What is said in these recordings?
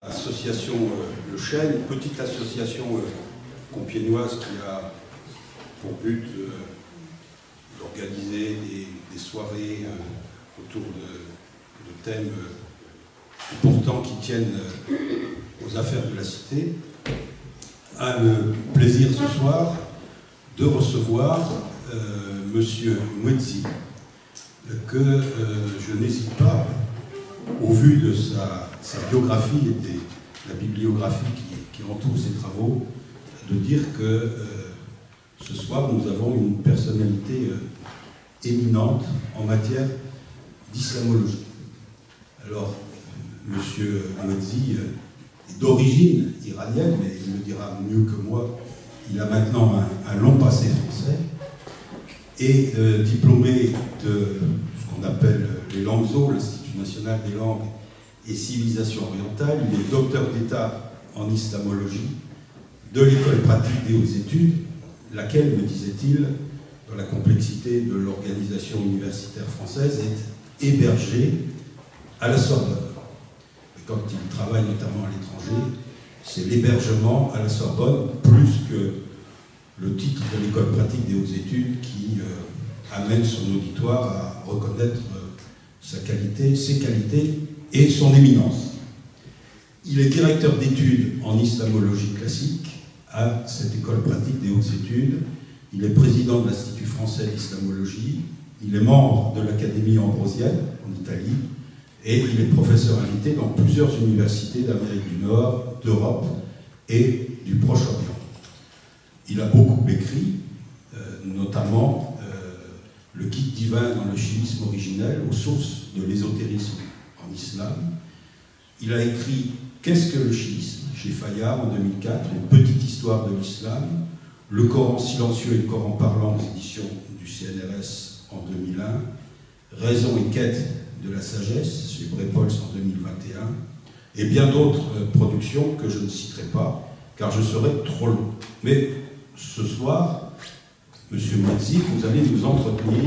L'association Le Chêne, une petite association compiègnoise qui a pour but d'organiser des soirées autour de thèmes importants qui tiennent aux affaires de la cité, a le plaisir ce soir de recevoir Monsieur Mouedzi, que je n'hésite pas, au vu de sa biographie et de la bibliographie qui entoure ses travaux, de dire que ce soir nous avons une personnalité éminente en matière d'islamologie. Alors, M. Mouedzi est d'origine iranienne, mais il le dira mieux que moi, il a maintenant un long passé français, et diplômé de ce qu'on appelle les Langues-Eaux, l'Institut national des langues et civilisations orientales. Il est docteur d'État en islamologie de l'École pratique des hautes études, laquelle, me disait-il, dans la complexité de l'organisation universitaire française, est hébergée à la Sorbonne. Et quand il travaille notamment à l'étranger, c'est l'hébergement à la Sorbonne, plus que le titre de l'École pratique des hautes études qui amène son auditoire à reconnaître sa qualité, ses qualités et son éminence. Il est directeur d'études en islamologie classique à cette École pratique des hautes études. Il est président de l'Institut français d'islamologie. Il est membre de l'Académie ambrosienne en Italie et il est professeur invité dans plusieurs universités d'Amérique du Nord, d'Europe et du Proche-Orient. Il a beaucoup écrit, notamment le guide divin dans le chiisme originel, aux sources de l'ésotérisme en islam. Il a écrit Qu'est-ce que le chiisme chez Fayard en 2004, une petite histoire de l'islam, Le Coran silencieux et le Coran parlant aux éditions du CNRS en 2001, Raison et quête de la sagesse chez Brepols en 2021, et bien d'autres productions que je ne citerai pas, car je serais trop long. Mais ce soir, M. Mouedzi, vous allez nous entretenir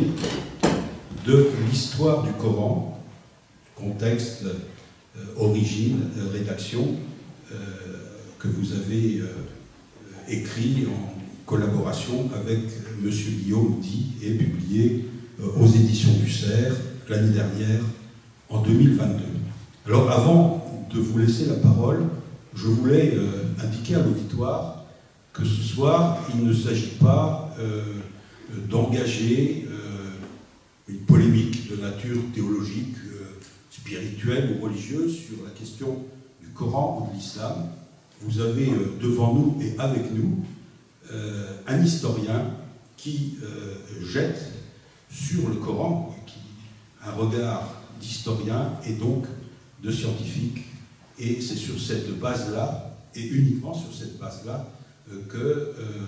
de l'histoire du Coran, contexte, origine, rédaction, que vous avez écrit en collaboration avec M. Guillaume Di et publié aux éditions du Cerf l'année dernière, en 2022. Alors avant de vous laisser la parole, je voulais indiquer à l'auditoire que ce soir, il ne s'agit pas d'engager une polémique de nature théologique, spirituelle ou religieuse sur la question du Coran ou de l'islam. Vous avez devant nous et avec nous un historien qui jette sur le Coran, un regard d'historien et donc de scientifique. Et c'est sur cette base-là, et uniquement sur cette base-là, que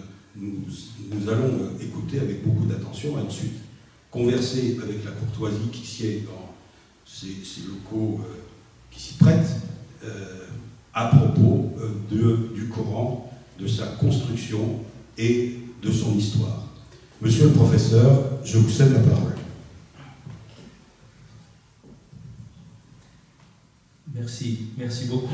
nous allons écouter avec beaucoup d'attention, et ensuite converser avec la courtoisie qui sied dans ces locaux qui s'y prêtent, à propos du Coran, de sa construction et de son histoire. Monsieur le professeur, je vous cède la parole. Merci beaucoup.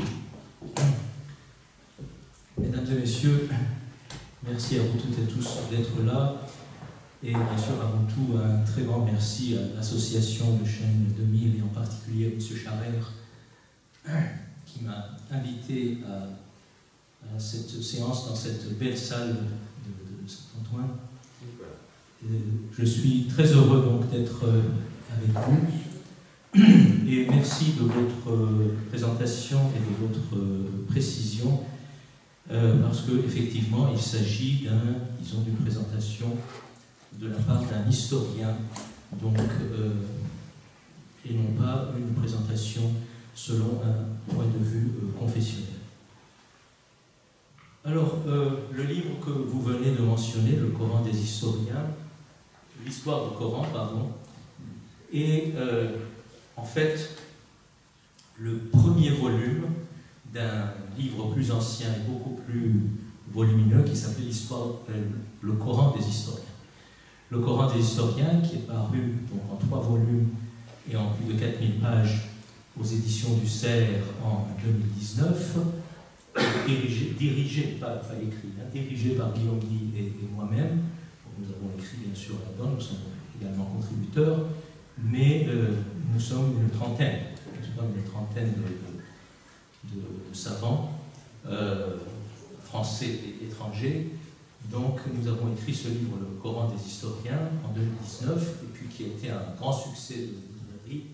Mesdames et messieurs, merci à vous toutes et tous d'être là. Et bien sûr, avant tout, un très grand merci à l'association Le Chêne 2000 et en particulier à M. Charère qui m'a invité à cette séance dans cette belle salle de Saint-Antoine. Je suis très heureux donc d'être avec vous. Et merci de votre présentation et de votre précision, parce qu'effectivement, il s'agit d'une présentation de la part d'un historien, donc, et non pas une présentation selon un point de vue confessionnel. Alors, le livre que vous venez de mentionner, Le Coran des historiens, l'histoire du Coran, pardon, est en fait le premier volume d'un livre plus ancien et beaucoup plus volumineux qui s'appelle Le Coran des historiens. Le Coran des historiens, qui est paru donc, en 3 volumes et en plus de 4000 pages aux éditions du Cerf en 2019, dirigé par Guillaume Guy et moi-même. Nous avons écrit bien sûr là-dedans, nous sommes également contributeurs, mais nous sommes une trentaine de savants, français et étrangers. Donc nous avons écrit ce livre, Le Coran des historiens, en 2019, et puis qui a été un grand succès de librairie.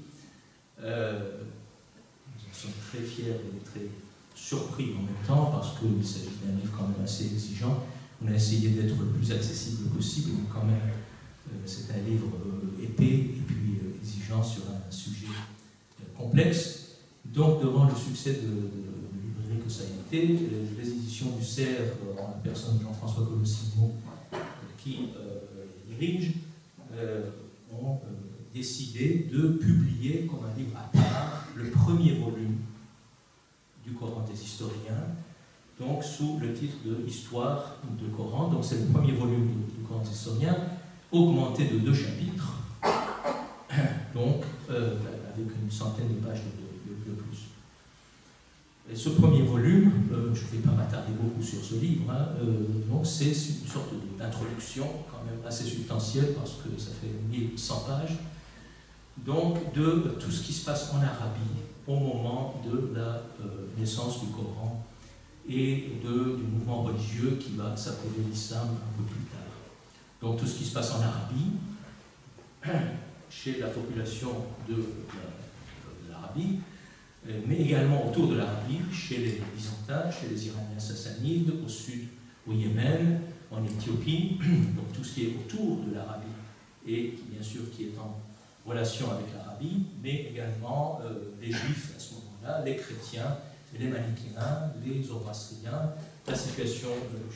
Nous en sommes très fiers et très surpris en même temps, parce qu'il s'agit d'un livre quand même assez exigeant. On a essayé d'être le plus accessible possible, mais quand même, c'est un livre épais et puis exigeant sur un sujet complexe. Donc, devant le succès de librairie que ça a été, les éditions du Cerf, en la personne de Jean-François Colossimo, qui les dirige, ont décidé de publier comme un livre à part le premier volume du Coran des historiens, donc sous le titre de Histoire du Coran. Donc c'est le premier volume du Coran des historiens, augmenté de 2 chapitres, donc avec une centaine de pages de plus. Et ce premier volume, je ne vais pas m'attarder beaucoup sur ce livre, donc c'est une sorte d'introduction quand même assez substantielle, parce que ça fait 1100 pages, donc de tout ce qui se passe en Arabie au moment de la naissance du Coran et du mouvement religieux qui va s'appeler l'islam un peu plus tard. Donc tout ce qui se passe en Arabie, chez la population de l'Arabie, mais également autour de l'Arabie, chez les Byzantins, chez les Iraniens sassanides, au sud, au Yémen, en Éthiopie, donc tout ce qui est autour de l'Arabie et qui, bien sûr, qui est en relation avec l'Arabie, mais également les Juifs à ce moment-là, les chrétiens, les manichéens, les zoroastriens, la situation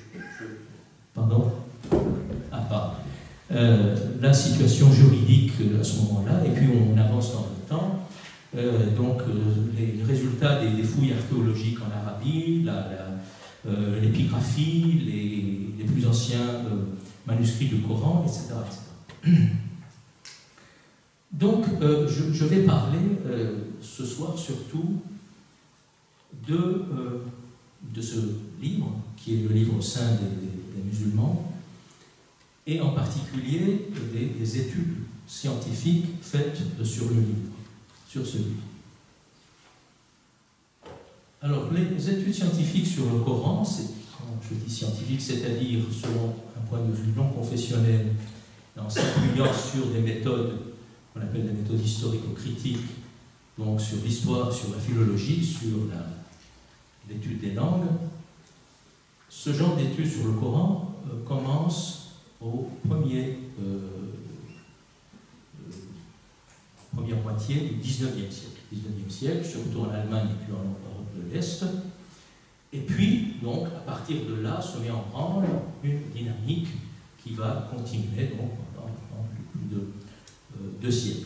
la situation juridique à ce moment-là, et puis on avance dans le temps. Donc les résultats des fouilles archéologiques en Arabie, l'épigraphie, les plus anciens manuscrits du Coran, etc. Donc je vais parler ce soir surtout de ce livre, qui est le livre saint des musulmans, et en particulier des études scientifiques faites sur le livre, sur ce livre. Alors, les études scientifiques sur le Coran, quand je dis scientifique, c'est-à-dire selon un point de vue non confessionnel, en s'appuyant sur des méthodes qu'on appelle des méthodes historico-critiques, donc sur l'histoire, sur la philologie, sur l'étude des langues. Ce genre d'études sur le Coran commence au première moitié du XIXe siècle, surtout en Allemagne et puis en Europe de l'Est. Et puis, donc, à partir de là, se met en branle une dynamique qui va continuer donc, pendant plus de 2 siècles.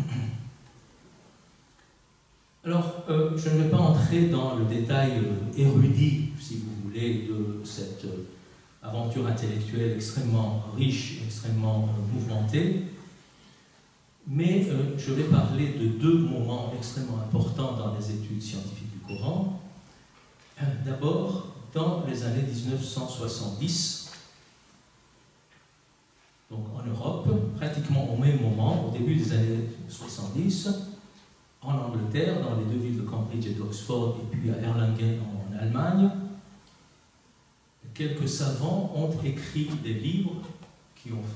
Alors, je ne vais pas entrer dans le détail érudit, si vous voulez, de cette aventure intellectuelle extrêmement riche, extrêmement mouvementée, mais je vais parler de 2 moments extrêmement importants dans les études scientifiques du Coran. D'abord, dans les années 1970, donc en Europe, pratiquement au même moment, au début des années 70, en Angleterre, dans les 2 villes de Cambridge et d'Oxford, et puis à Erlangen en Allemagne, quelques savants ont écrit des livres qui ont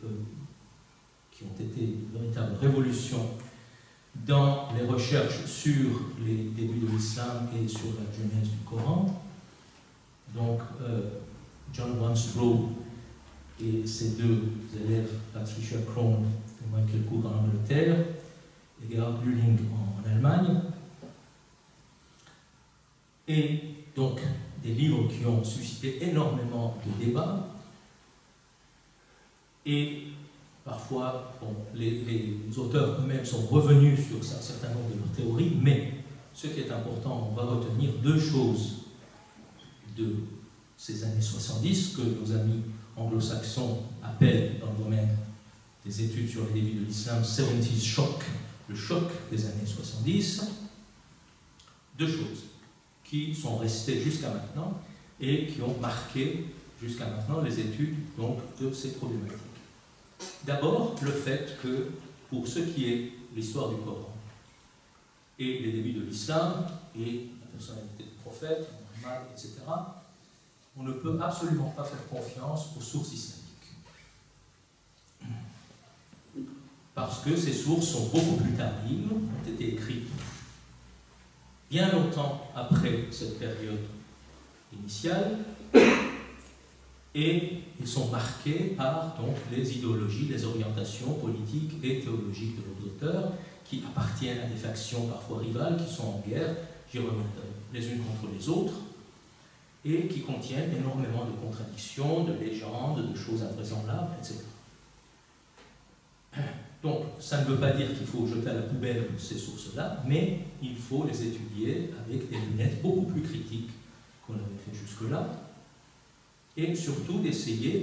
été une véritable révolution dans les recherches sur les débuts de l'islam et sur la genèse du Coran. Donc, John Wansbrough et ses 2 élèves, Patricia Crone et Michael Cook en Angleterre, et Gerhard Lühling en Allemagne. Et donc, des livres qui ont suscité énormément de débats. Et parfois, bon, les auteurs eux-mêmes sont revenus sur un certain nombre de leurs théories, mais ce qui est important, on va retenir 2 choses de ces années 70 que nos amis anglo-saxons appellent dans le domaine des études sur les débuts de l'islam 70s shock, le choc des années 70. deux choses qui sont restées jusqu'à maintenant et qui ont marqué jusqu'à maintenant les études donc, de ces problématiques. D'abord, le fait que, pour ce qui est l'histoire du Coran et les débuts de l'islam et la personnalité du prophète, Muhammad, etc., on ne peut absolument pas faire confiance aux sources islamiques. Parce que ces sources sont beaucoup plus tardives, ont été écrites bien longtemps après cette période initiale, et ils sont marqués par donc, les idéologies, les orientations politiques et théologiques de leurs auteurs, qui appartiennent à des factions parfois rivales, qui sont en guerre, j'y reviendrai, les unes contre les autres, et qui contiennent énormément de contradictions, de légendes, de choses invraisemblables, etc. Donc, ça ne veut pas dire qu'il faut jeter à la poubelle ces sources-là, mais il faut les étudier avec des lunettes beaucoup plus critiques qu'on avait fait jusque-là, et surtout d'essayer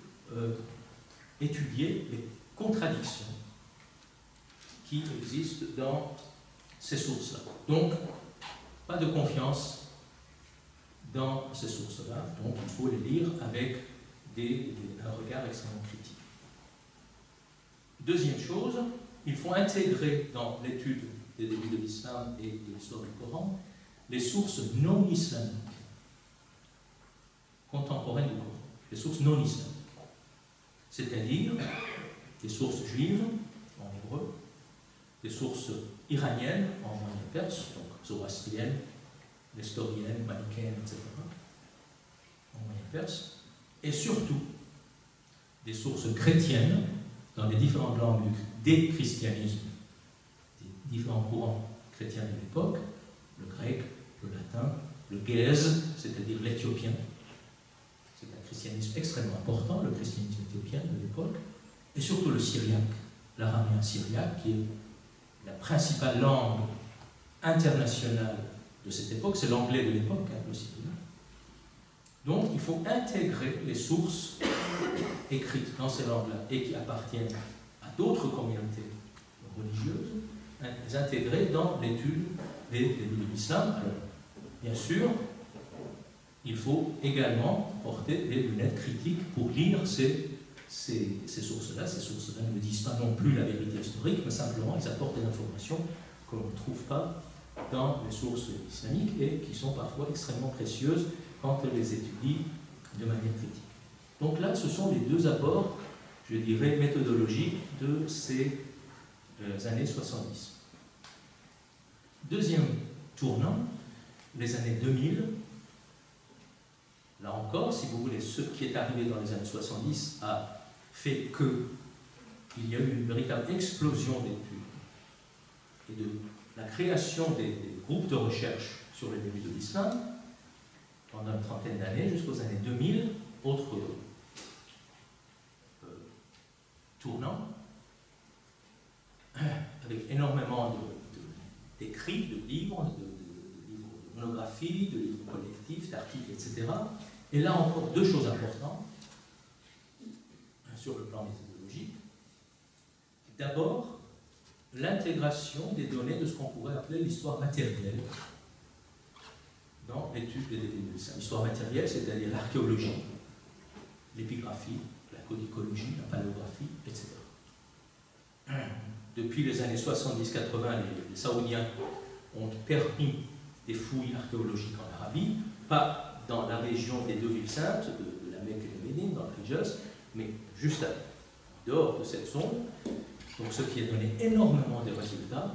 d'étudier les contradictions qui existent dans ces sources-là. Donc, pas de confiance dans ces sources-là, donc il faut les lire avec un regard extrêmement critique. Deuxième chose, il faut intégrer dans l'étude des débuts de l'islam et de l'histoire du Coran les sources non islamiques, contemporaines du Coran, les sources non islamiques, c'est-à-dire des sources juives en hébreu, des sources iraniennes en moyen perse, donc zoroastriennes, nestoriennes, manichéennes, etc., en moyen perse, et surtout des sources chrétiennes dans les différentes langues des christianismes, des différents courants chrétiens de l'époque, le grec, le latin, le géz, c'est-à-dire l'éthiopien. C'est un christianisme extrêmement important, le christianisme éthiopien de l'époque, et surtout le syriaque, l'araméen syriaque, qui est la principale langue internationale de cette époque, c'est l'anglais de l'époque, hein, le syriaque. Donc il faut intégrer les sources écrites dans ces langues-là et qui appartiennent à d'autres communautés religieuses, les intégrer dans l'étude des débuts de l'islam. Alors, bien sûr, il faut également porter des lunettes critiques pour lire ces sources-là. Ces sources-là ne disent pas non plus la vérité historique, mais simplement elles apportent des informations qu'on ne trouve pas dans les sources islamiques et qui sont parfois extrêmement précieuses quand on les étudie de manière critique. Donc là, ce sont les deux apports, je dirais, méthodologiques de ces années 70. Deuxième tournant, les années 2000. Là encore, si vous voulez, ce qui est arrivé dans les années 70 a fait qu'il y a eu une véritable explosion d'études et de la création des groupes de recherche sur les débuts de l'islam pendant une trentaine d'années, jusqu'aux années 2000, autre tournant, avec énormément d'écrits, de livres, de monographies, de livres collectifs, d'articles, etc. Et là encore, deux choses importantes sur le plan méthodologique. D'abord, l'intégration des données de ce qu'on pourrait appeler l'histoire matérielle dans l'étude des débuts de l'islam. L'histoire matérielle, c'est-à-dire l'archéologie, l'épigraphie, la codicologie, la paléographie, etc. Depuis les années 70-80, les Saoudiens ont permis des fouilles archéologiques en Arabie, pas dans la région des deux villes saintes, de la Mecque et de Médine, dans le Hijaz, mais juste en dehors de cette zone, donc ce qui a donné énormément de résultats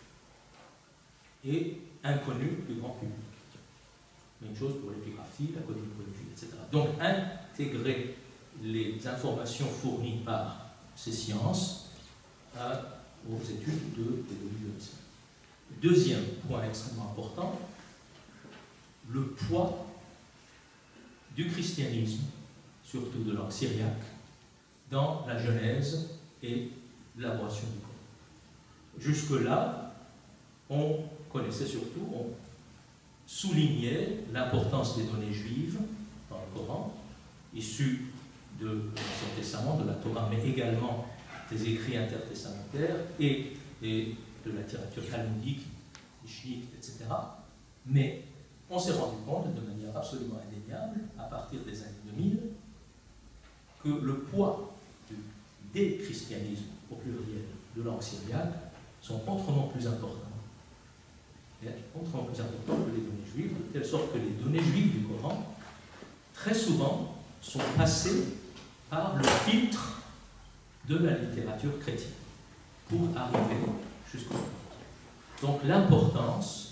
et inconnu du grand public. Même chose pour l'épigraphie, la codicologie, etc. Donc intégrer les informations fournies par ces sciences aux études des débuts de l'islam. Deuxième point extrêmement important, le poids du christianisme, surtout de langue syriaque, dans la genèse et l'élaboration du Coran. Jusque-là, on connaissait surtout, on soulignait l'importance des données juives dans le Coran, issues de l'Ancien Testament, de la Torah, mais également des écrits intertestamentaires et de la littérature talmudique, chiite, etc. Mais on s'est rendu compte de manière absolument indéniable, à partir des années 2000, que le poids du déchristianisme au pluriel de langue syriaque sont autrement plus importants. Autrement plus importants que les données juives, de telle sorte que les données juives du Coran, très souvent, sont passées par le filtre de la littérature chrétienne pour arriver jusqu'au bout. Donc l'importance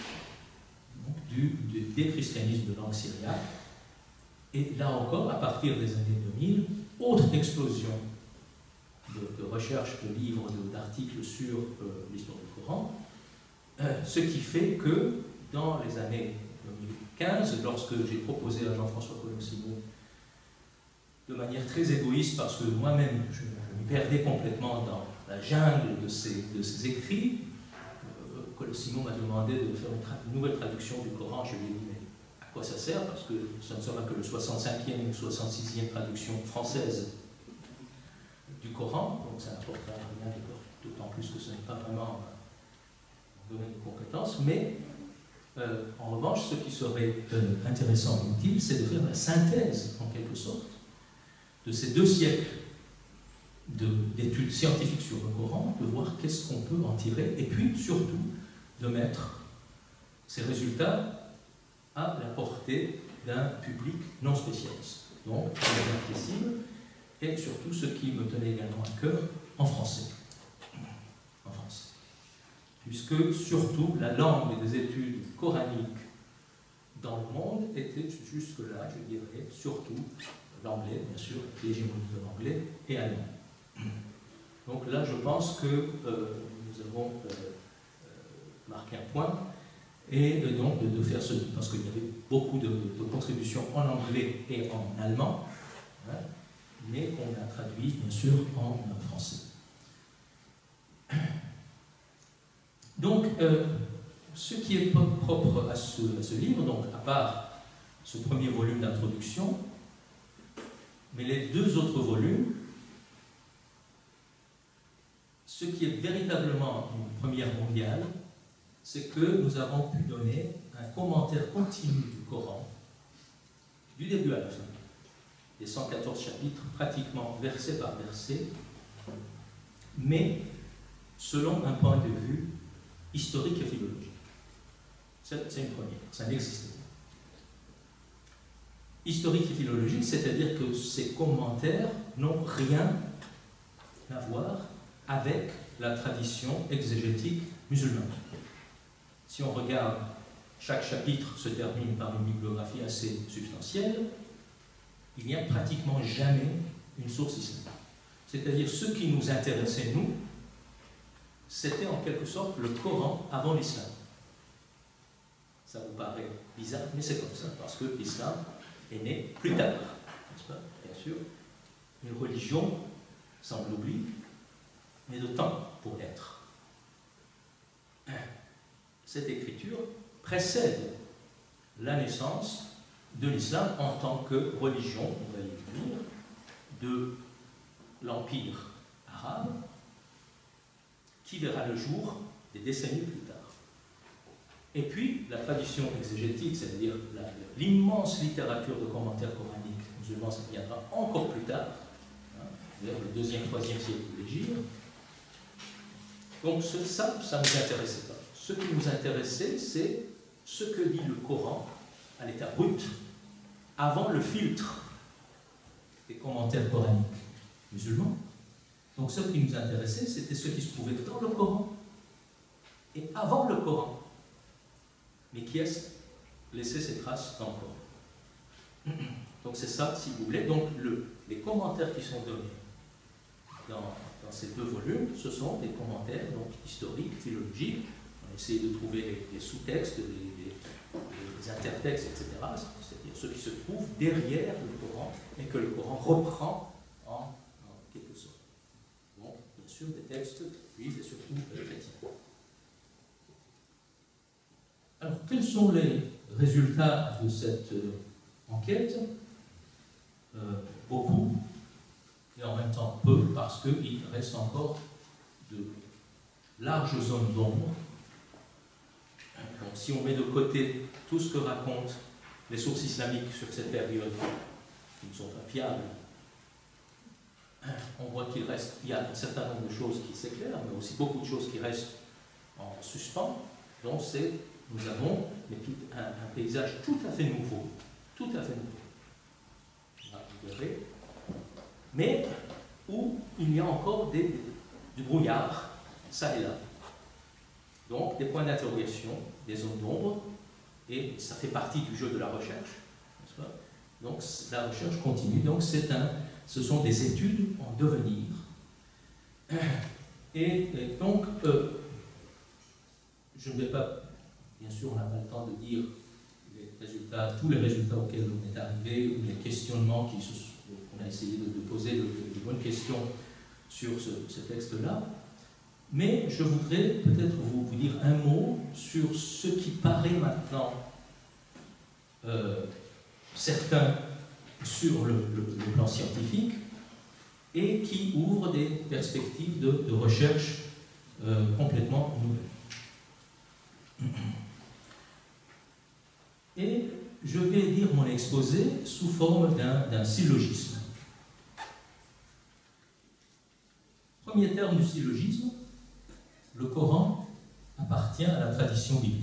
du déchristianisme de langue syriaque, et là encore, à partir des années 2000, autre explosion de recherches, de livres, d'articles sur l'histoire du Coran, ce qui fait que dans les années 2015, lorsque j'ai proposé à Jean-François Colossimo, de manière très égoïste, parce que moi-même je me perdais complètement dans la jungle de ces écrits, Colossimo m'a demandé de faire une nouvelle traduction du Coran. Je lui ai dit, mais à quoi ça sert? Parce que ce ne sera que le 65e ou 66e traduction française du Coran, donc ça n'apportera rien, d'autant plus que ce n'est pas vraiment un domaine de compétence. Mais en revanche, ce qui serait intéressant et utile, c'est de faire la synthèse, en quelque sorte, de ces 2 siècles d'études scientifiques sur le Coran, de voir qu'est-ce qu'on peut en tirer, et puis surtout de mettre ces résultats à la portée d'un public non spécialiste, donc accessible, et surtout ce qui me tenait également à cœur, en français. En français. Puisque surtout la langue des études coraniques dans le monde était jusque-là, je dirais, surtout l'anglais, bien sûr, l'hégémonie de l'anglais et allemand. Donc là, je pense que nous avons marqué un point, et donc de faire ce, parce qu'il y avait beaucoup de contributions en anglais et en allemand, hein, mais qu'on a traduit, bien sûr, en français. Donc, ce qui est propre à ce livre, donc à part ce premier volume d'introduction, mais les 2 autres volumes, ce qui est véritablement une première mondiale, c'est que nous avons pu donner un commentaire continu du Coran, du début à la fin, les 114 chapitres, pratiquement verset par verset, mais selon un point de vue historique et philologique. C'est une première, ça n'existait pas. Historique et philologique, c'est-à-dire que ces commentaires n'ont rien à voir avec la tradition exégétique musulmane. Si on regarde, chaque chapitre se termine par une bibliographie assez substantielle, il n'y a pratiquement jamais une source islamique. C'est-à-dire, ce qui nous intéressait, nous, c'était en quelque sorte le Coran avant l'islam. Ça vous paraît bizarre, mais c'est comme ça, parce que l'islam est né plus tard, n'est-ce pas? Bien sûr, une religion sans l'oubli, mais de temps pour naître. Cette écriture précède la naissance de l'islam en tant que religion, on va y venir, de l'Empire arabe, qui verra le jour des décennies plus tard. Et puis, la tradition exégétique, c'est-à-dire l'immense littérature de commentaires coraniques musulmans, ça viendra encore plus tard, hein, vers le 2e, 3e siècle de l'Hégire. Donc ça ne nous intéressait pas. Ce qui nous intéressait, c'est ce que dit le Coran à l'état brut, avant le filtre des commentaires coraniques musulmans. Donc ce qui nous intéressait, c'était ce qui se trouvait dans le Coran et avant le Coran, mais qui a laissé ses traces dans le Coran. Donc c'est ça, si vous voulez. Donc les commentaires qui sont donnés dans ces 2 volumes, ce sont des commentaires donc, historiques, philologiques. On a essayé de trouver les sous-textes, les intertextes, etc. C'est-à-dire ceux qui se trouvent derrière le Coran et que le Coran reprend en quelque sorte. Donc, bien sûr, des textes juifs et surtout chrétiens. Alors, quels sont les résultats de cette enquête? Beaucoup, et en même temps peu, parce qu'il reste encore de larges zones d'ombre Donc si on met de côté tout ce que racontent les sources islamiques sur cette période, qui ne sont pas fiables, on voit qu'il y a un certain nombre de choses qui s'éclairent, mais aussi beaucoup de choses qui restent en suspens. Donc nous avons un paysage tout à fait nouveau. Tout à fait nouveau. Là, vous verrez. Mais où il y a encore du brouillard, ça et là. Donc des points d'interrogation, des zones d'ombre, et ça fait partie du jeu de la recherche, n'est-ce pas? Donc la recherche continue, donc ce sont des études en devenir. Et donc, je ne vais pas, bien sûr, on n'a pas le temps de dire tous les résultats auxquels on est arrivé, ou les questionnements qu'on a essayé de poser, de bonnes questions sur ce texte-là. Mais je voudrais peut-être vous dire un mot sur ce qui paraît maintenant certain sur le plan scientifique et qui ouvre des perspectives de recherche complètement nouvelles. Et je vais dire mon exposé sous forme d'un syllogisme. Premier terme du syllogisme, le Coran appartient à la tradition biblique.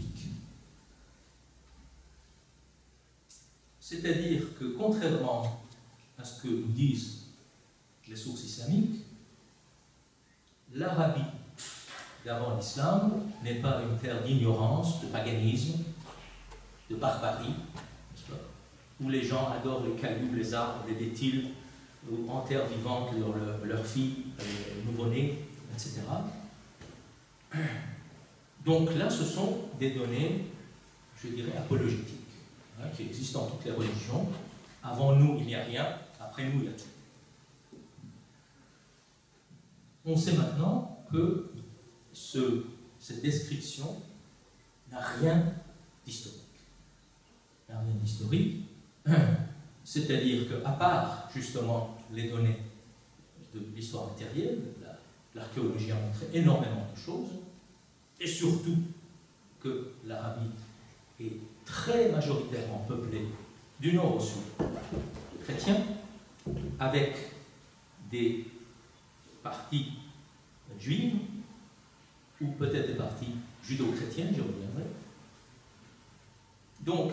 C'est-à-dire que, contrairement à ce que nous disent les sources islamiques, l'Arabie d'avant l'islam n'est pas une terre d'ignorance, de paganisme, de barbarie, où les gens adorent les cailloux, les arbres, les bétiles, ou enterrent vivantes leurs filles, nouveau-nés, etc. Donc là, ce sont des données, je dirais, apologétiques, qui existent dans toutes les religions. Avant nous, il n'y a rien, après nous, il y a tout. On sait maintenant que cette description n'a rien d'historique. N'a rien d'historique, c'est-à-dire qu'à part, justement, les données de l'histoire matérielle, l'archéologie a montré énormément de choses, et surtout que l'Arabie est très majoritairement peuplée du nord au sud de chrétiens, avec des parties juives, ou peut-être des parties judo-chrétiennes, j'y reviendrai. Donc,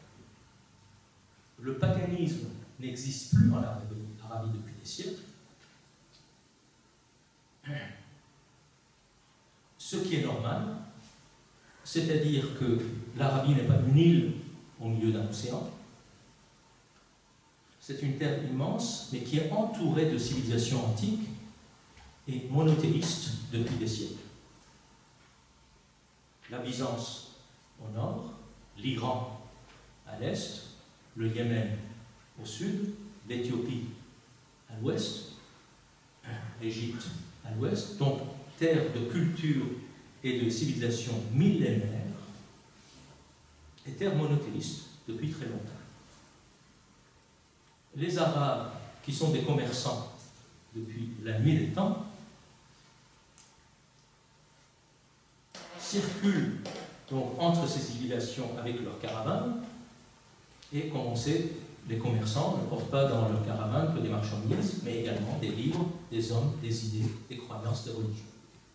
le paganisme n'existe plus en Arabie depuis des siècles. Ce qui est normal, c'est-à-dire que l'Arabie n'est pas une île au milieu d'un océan. C'est une terre immense, mais qui est entourée de civilisations antiques et monothéistes depuis des siècles. La Byzance au nord, l'Iran à l'est, le Yémen au sud, l'Éthiopie à l'ouest, l'Égypte à l'ouest, donc terre de culture et de civilisation millénaire, et terre monothéiste depuis très longtemps. Les Arabes, qui sont des commerçants depuis la nuit des temps, circulent donc entre ces civilisations avec leurs caravanes, et comme on sait, les commerçants ne portent pas dans leurs caravanes que des marchandises, mais également des livres, des hommes, des idées, des croyances, des religions.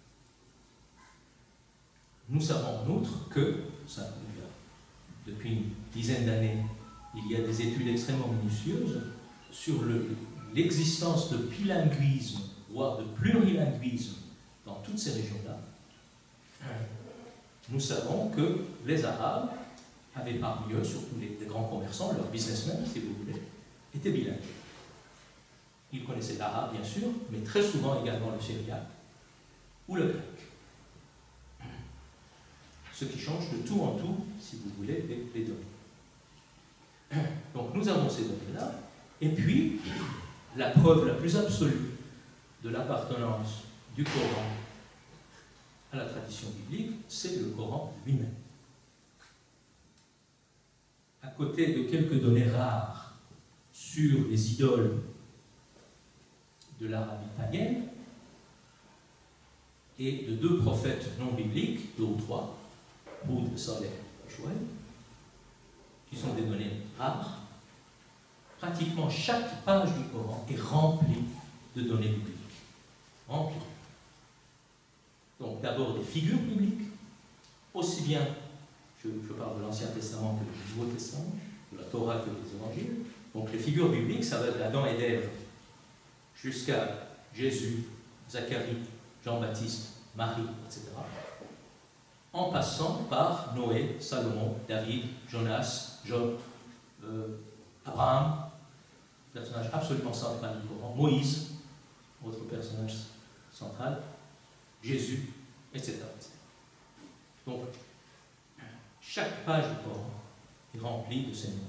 Nous savons en outre que, depuis une dizaine d'années, il y a des études extrêmement minutieuses sur l'existence de bilinguisme, voire de plurilinguisme dans toutes ces régions-là. Nous savons que les Arabes avaient parmi eux, surtout les grands commerçants, leurs businessmen, si vous voulez, étaient bilingues. Ils connaissaient l'arabe, bien sûr, mais très souvent également le syriaque ou le grec. Ce qui change de tout en tout, si vous voulez, les données. Donc nous avons ces données-là, et puis la preuve la plus absolue de l'appartenance du Coran à la tradition biblique, c'est le Coran lui-même. À côté de quelques données rares sur les idoles de l'Arabie païenne et de 2 prophètes non bibliques, 2 ou 3, Hud, Saleh, Shoaib, qui sont des données rares. Pratiquement chaque page du Coran est remplie de données bibliques. Remplie. Donc d'abord des figures bibliques, aussi bien, je parle de l'Ancien Testament que du Nouveau Testament, de la Torah que des Évangiles. Donc les figures bibliques, ça va d'Adam et d'Ève jusqu'à Jésus, Zacharie, Jean-Baptiste, Marie, etc. En passant par Noé, Salomon, David, Jonas, Job, Abraham, personnage absolument central du Coran, Moïse, autre personnage central, Jésus, etc. Donc, chaque page du Coran est remplie de ces noms.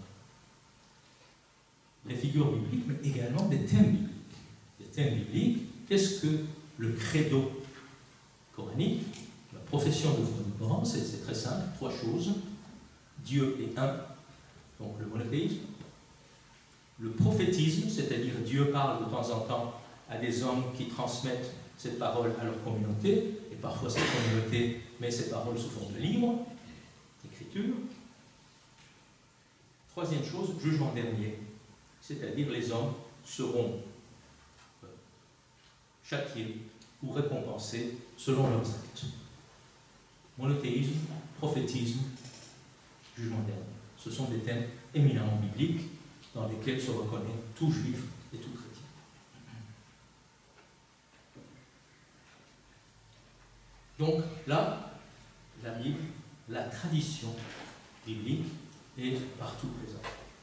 Des figures bibliques, mais également des thèmes bibliques. Des thèmes bibliques, qu'est-ce que le credo coranique, la profession de foi du Coran? C'est très simple, trois choses. Dieu est un, donc le monothéisme. Le prophétisme, c'est-à-dire Dieu parle de temps en temps à des hommes qui transmettent cette parole à leur communauté, et parfois cette communauté met ces paroles sous forme de livres, d'écriture. Troisième chose, jugement dernier, c'est-à-dire les hommes seront châtiés ou récompensés selon leurs actes. Monothéisme, prophétisme, jugement dernier. Ce sont des thèmes éminemment bibliques dans lesquels se reconnaît tout juif et tout chrétien. Donc là, la Bible, la tradition biblique est partout présente.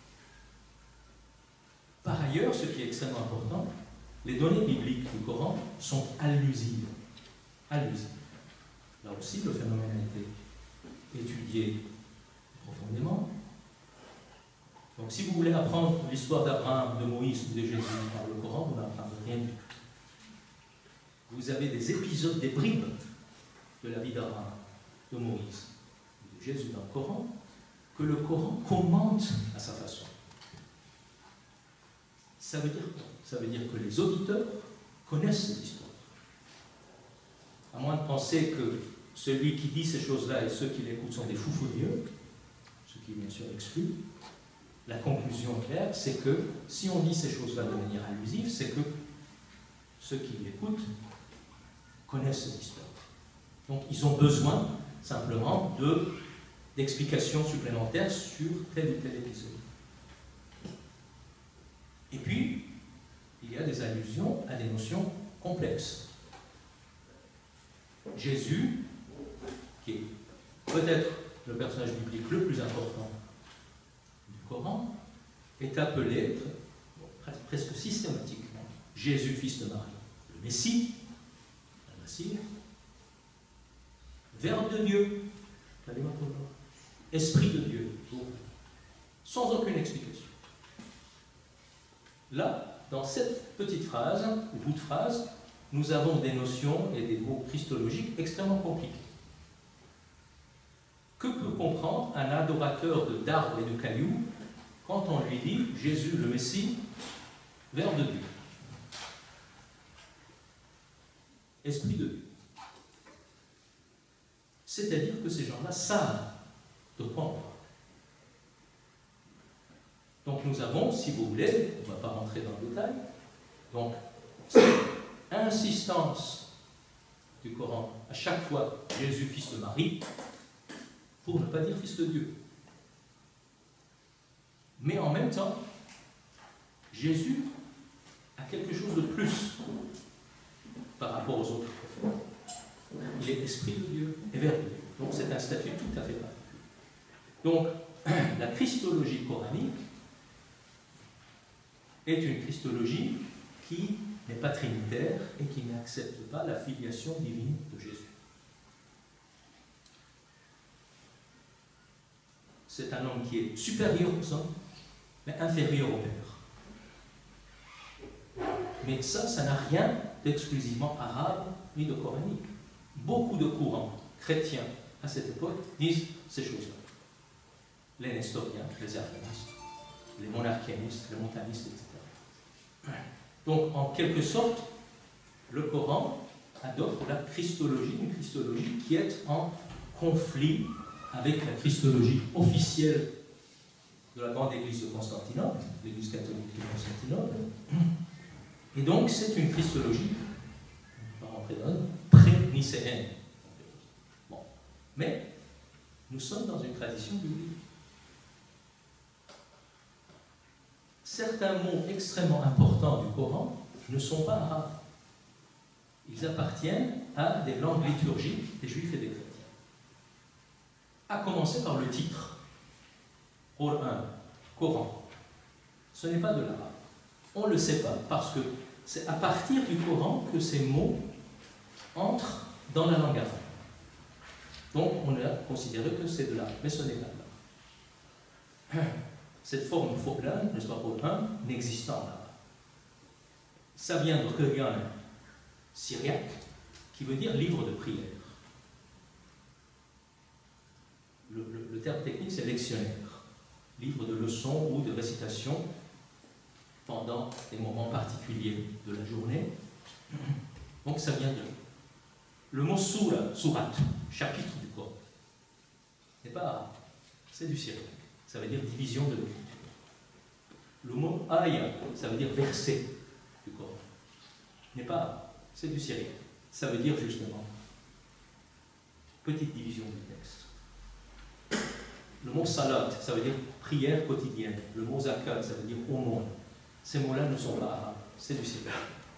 Par ailleurs, ce qui est extrêmement important, les données bibliques du Coran sont allusives. Allusives. Là aussi, le phénomène a été étudié profondément. Donc, si vous voulez apprendre l'histoire d'Abraham, de Moïse ou de Jésus par le Coran, vous n'apprendrez rien du tout. Vous avez des épisodes, des bribes de la vie d'Abraham, de Moïse, de Jésus dans le Coran, que le Coran commente à sa façon. Ça veut dire quoi? Ça veut dire que les auditeurs connaissent cette histoire. À moins de penser que celui qui dit ces choses-là et ceux qui l'écoutent sont des fous furieux, ce qui bien sûr exclut, la conclusion claire, c'est que si on dit ces choses-là de manière allusive, c'est que ceux qui l'écoutent connaissent cette histoire. Donc ils ont besoin simplement d'explications supplémentaires sur tel ou tel épisode. Et puis, il y a des allusions à des notions complexes. Jésus, qui est peut-être le personnage biblique le plus important du Coran, est appelé presque systématiquement Jésus, fils de Marie, le Messie, le Messie, Verbe de Dieu, Esprit de Dieu, sans aucune explication. Là, dans cette petite phrase, ou bout de phrase, nous avons des notions et des mots christologiques extrêmement compliqués. Que peut comprendre un adorateur d'arbres et de cailloux quand on lui dit Jésus le Messie, Verbe de Dieu, Esprit de Dieu? C'est-à-dire que ces gens-là savent de quoi on parle. Donc nous avons, si vous voulez, on ne va pas rentrer dans le détail, donc insistance du Coran à chaque fois Jésus, fils de Marie, pour ne pas dire fils de Dieu. Mais en même temps, Jésus a quelque chose de plus par rapport aux autres prophètes. Il est esprit de Dieu et verbe de Dieu. Donc c'est un statut tout à fait particulier. Donc la christologie coranique est une christologie qui n'est pas trinitaire et qui n'accepte pas la filiation divine de Jésus. C'est un homme qui est supérieur aux hommes, mais inférieur au Père. Mais ça n'a rien d'exclusivement arabe ni de coranique. Beaucoup de courants chrétiens à cette époque disent ces choses-là. Les nestoriens, les arianistes, les monarchianistes, les montanistes, etc. Donc, en quelque sorte, le Coran adopte la christologie, une christologie qui est en conflit avec la christologie officielle de la grande église de Constantinople, l'église catholique de Constantinople. Et donc, c'est une christologie, on va rentrer dans pré-nicéenne. Bon. Mais, nous sommes dans une tradition biblique. Certains mots extrêmement importants du Coran ne sont pas arabes. Ils appartiennent à des langues liturgiques des juifs et des chrétiens. À commencer par le titre, Coran. Ce n'est pas de l'arabe. On ne le sait pas parce que c'est à partir du Coran que ces mots entrent dans la langue arabe. Donc on a considéré que c'est de l'arabe, mais ce n'est pas de l'arabe. Cette forme Qur'an, n'est-ce pas, Qur'an, n'existe en arabe. Ça vient de Qur'an syriaque, qui veut dire livre de prière. Le terme technique, c'est lectionnaire. Livre de leçons ou de récitation pendant des moments particuliers de la journée. Donc ça vient de là. Le mot soura, surat, chapitre du Coran, n'est pas arabe, c'est du syriaque. Ça veut dire division de l'écriture. Le mot aya, ça veut dire verset du Coran, n'est pas arabe, c'est du syriaque. Ça veut dire justement petite division du texte. Le mot salat, ça veut dire prière quotidienne. Le mot zakat, ça veut dire aumône. Ces mots-là ne sont pas arabes, c'est du syriaque.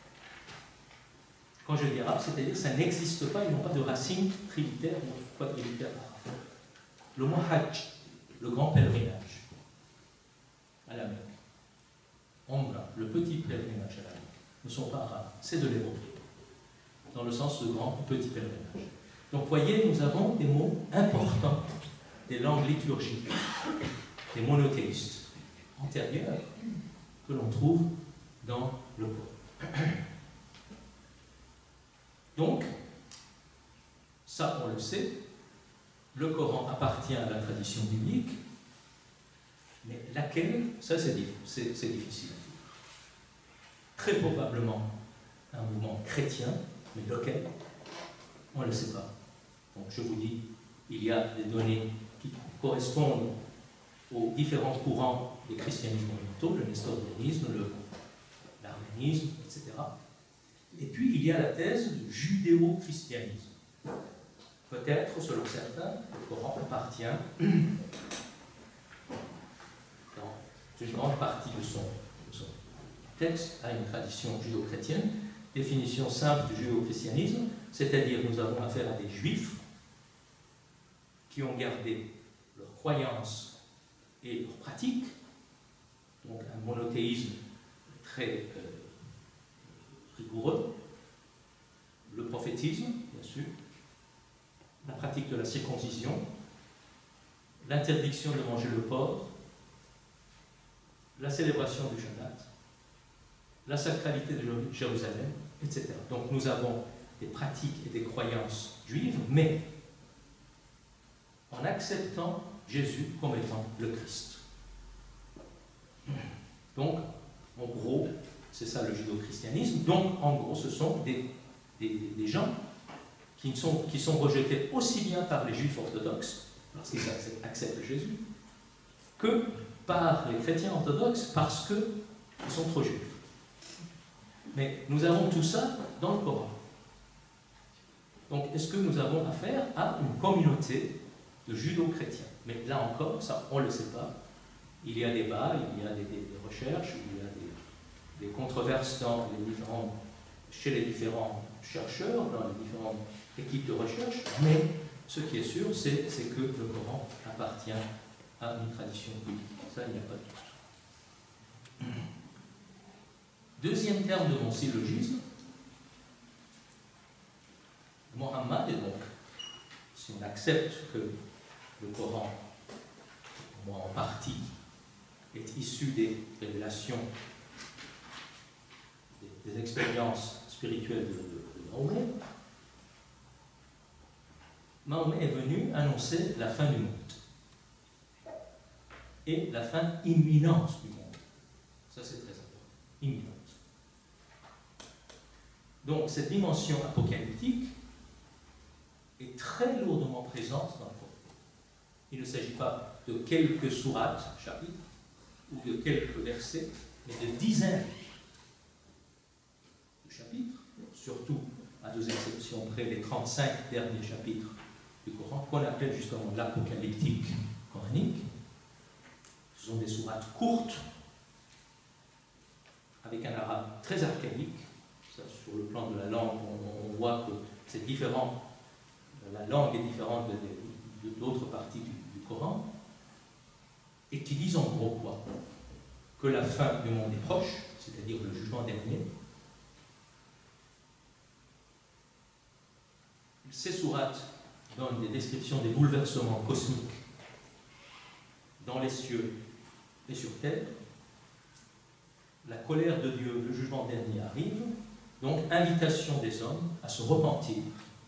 Quand je dis arabe, c'est-à-dire que ça n'existe pas, ils n'ont pas de racine trilitaire ou quadrilitaire arabe. Le mot hajj, le grand pèlerinage à la Mecque. Omra, le petit pèlerinage à la Mecque, ne sont pas arabes, c'est de l'hébreu, dans le sens de grand ou petit pèlerinage. Donc voyez, nous avons des mots importants des langues liturgiques, des monothéistes antérieurs que l'on trouve dans le Coran. Donc, ça on le sait, le Coran appartient à la tradition biblique, mais laquelle, ça c'est difficile. Très probablement un mouvement chrétien, mais lequel, on ne le sait pas. Donc je vous dis, il y a des données qui correspondent aux différents courants des christianismes orientaux, le nestorianisme, l'arménisme, etc. Et puis il y a la thèse du judéo-christianisme. Peut-être, selon certains, le Coran appartient dans une grande partie de son texte à une tradition judéo-chrétienne. Définition simple du judéo-christianisme, c'est-à-dire nous avons affaire à des juifs qui ont gardé leurs croyances et leurs pratiques, donc un monothéisme très rigoureux, le prophétisme, bien sûr, la pratique de la circoncision, l'interdiction de manger le porc, la célébration du Shabbat, la sacralité de Jérusalem, etc. Donc nous avons des pratiques et des croyances juives, mais en acceptant Jésus comme étant le Christ. Donc, en gros, c'est ça le judéo-christianisme. Donc, en gros, ce sont des gens qui sont rejetés aussi bien par les juifs orthodoxes, parce qu'ils acceptent Jésus, que par les chrétiens orthodoxes, parce qu'ils sont trop juifs. Mais nous avons tout ça dans le Coran. Donc, est-ce que nous avons affaire à une communauté de judo-chrétiens? Mais là encore, ça, on ne le sait pas. Il y a des débats, il y a des recherches, il y a des controverses chez les différents chercheurs, dans les différentes équipes de recherche, mais ce qui est sûr, c'est que le Coran appartient à une tradition biblique. Ça, il n'y a pas de doute. Deuxième terme de mon syllogisme, Mohammed, et donc, si on accepte que le Coran, au moins en partie, est issu des révélations, des expériences spirituelles de Mahomet, Mahomet est venu annoncer la fin du monde et la fin imminente du monde. Ça, c'est très important. Imminente. Donc, cette dimension apocalyptique est très lourdement présente dans le Coran. Il ne s'agit pas de quelques sourates, chapitres, ou de quelques versets, mais de dizaines de chapitres, surtout, à deux exceptions près, les 35 derniers chapitres du Coran, qu'on appelle justement l'apocalyptique coranique. Ce sont des sourates courtes, avec un arabe très archaïque. Ça, sur le plan de la langue, on voit que c'est différent. La langue est différente de d'autres parties du Coran, et qui disent en gros quoi? Que la fin du monde est proche, c'est-à-dire le jugement dernier. Ces sourates donnent des descriptions des bouleversements cosmiques dans les cieux et sur terre. La colère de Dieu, le jugement dernier arrive, donc invitation des hommes à se repentir,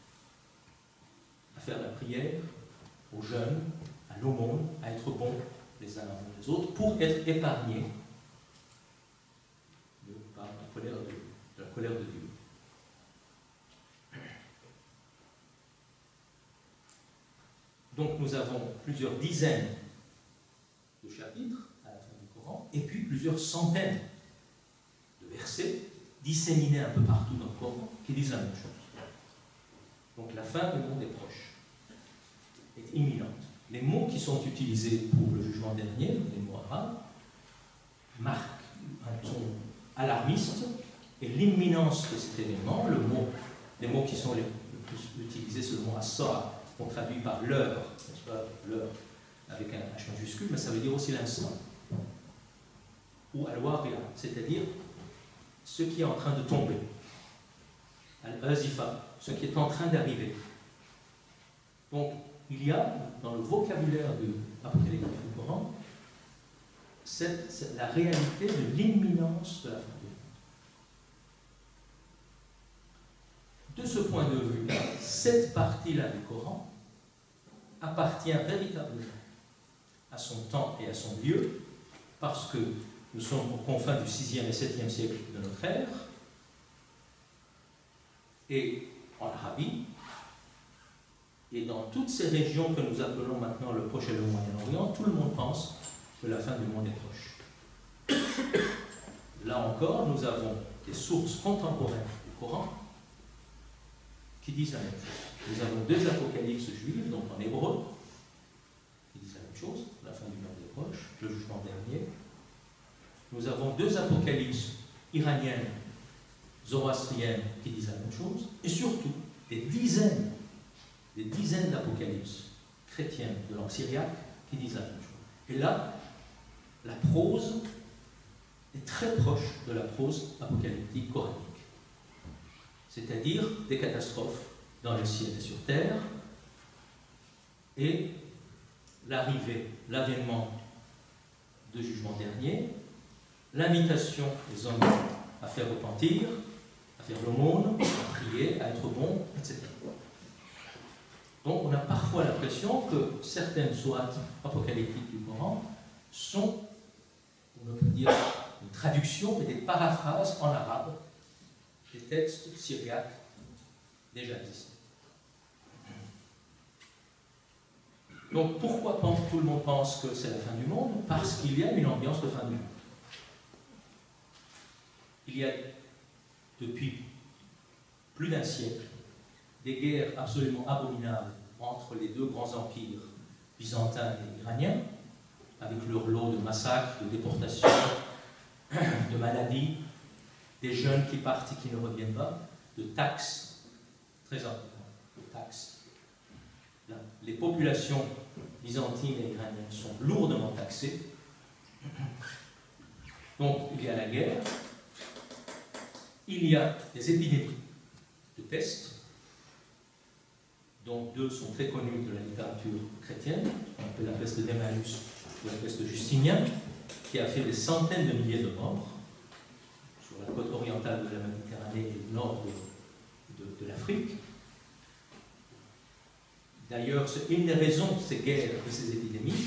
à faire la prière aux jeunes, à l'aumône, à être bons les uns envers les autres, pour être épargnés par la colère de Dieu. Donc nous avons plusieurs dizaines de chapitres à la fin du Coran, et puis plusieurs centaines de versets disséminés un peu partout dans le Coran qui disent la même chose. Donc la fin du monde est proche, est imminente. Les mots qui sont utilisés pour le jugement dernier, les mots arabes, marquent un ton alarmiste, et l'imminence de cet événement, les mots qui sont les plus utilisés, c'est le mot as-sa'a, qu'on traduit par l'heure, n'est-ce pas, l'heure avec un H majuscule, mais ça veut dire aussi l'instant. Ou al-waqi'a, c'est-à-dire ce qui est en train de tomber. Al-azifa, ce qui est en train d'arriver. Donc, il y a dans le vocabulaire de l'Apocalypse du Coran la réalité de l'imminence de la fin du monde. De ce point de vue, cette partie-là du Coran appartient véritablement à son temps et à son lieu, parce que nous sommes aux confins du 6e et 7e siècle de notre ère, et en Arabie, et dans toutes ces régions que nous appelons maintenant le Proche et le Moyen-Orient, tout le monde pense que la fin du monde est proche. Là encore, nous avons des sources contemporaines du Coran qui disent la même chose. Nous avons deux apocalypses juives, donc en hébreu, qui disent la même chose, la fin du monde est proche, le jugement dernier. Nous avons deux apocalypses iraniennes, zoroastriennes, qui disent la même chose, et surtout des dizaines d'apocalypses chrétiennes de langue syriaque qui disent la même chose. Et là, la prose est très proche de la prose apocalyptique coranique. C'est-à-dire des catastrophes dans le ciel et sur terre, et l'avènement de jugement dernier, l'invitation des hommes à faire repentir, à faire l'aumône, à prier, à être bon, etc. Donc on a parfois l'impression que certaines sourates apocalyptiques du Coran sont, on peut dire, une traduction et des paraphrases en arabe des textes syriaques déjà existants. Donc pourquoi tout le monde pense que c'est la fin du monde? Parce qu'il y a une ambiance de fin du monde. Il y a depuis plus d'un siècle des guerres absolument abominables entre les deux grands empires byzantins et iraniens, avec leur lot de massacres, de déportations, de maladies, des jeunes qui partent et qui ne reviennent pas, de taxes, très importantes, de taxes. Là, les populations byzantines et iraniennes sont lourdement taxées. Donc il y a la guerre, il y a des épidémies de peste, dont deux sont très connus de la littérature chrétienne, on appelle la peste d'Emmaüs ou la peste de Justinien, qui a fait des centaines de milliers de morts sur la côte orientale de la Méditerranée et le nord de l'Afrique. D'ailleurs, c'est une des raisons de ces guerres, de ces épidémies,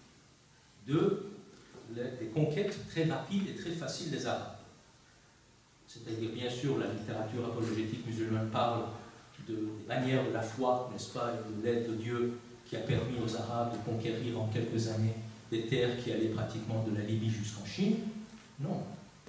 des conquêtes très rapides et très faciles des Arabes. C'est-à-dire, bien sûr, la littérature apologétique musulmane parle des bannières de la foi, n'est-ce pas, et de l'aide de Dieu qui a permis aux Arabes de conquérir en quelques années des terres qui allaient pratiquement de la Libye jusqu'en Chine. Non.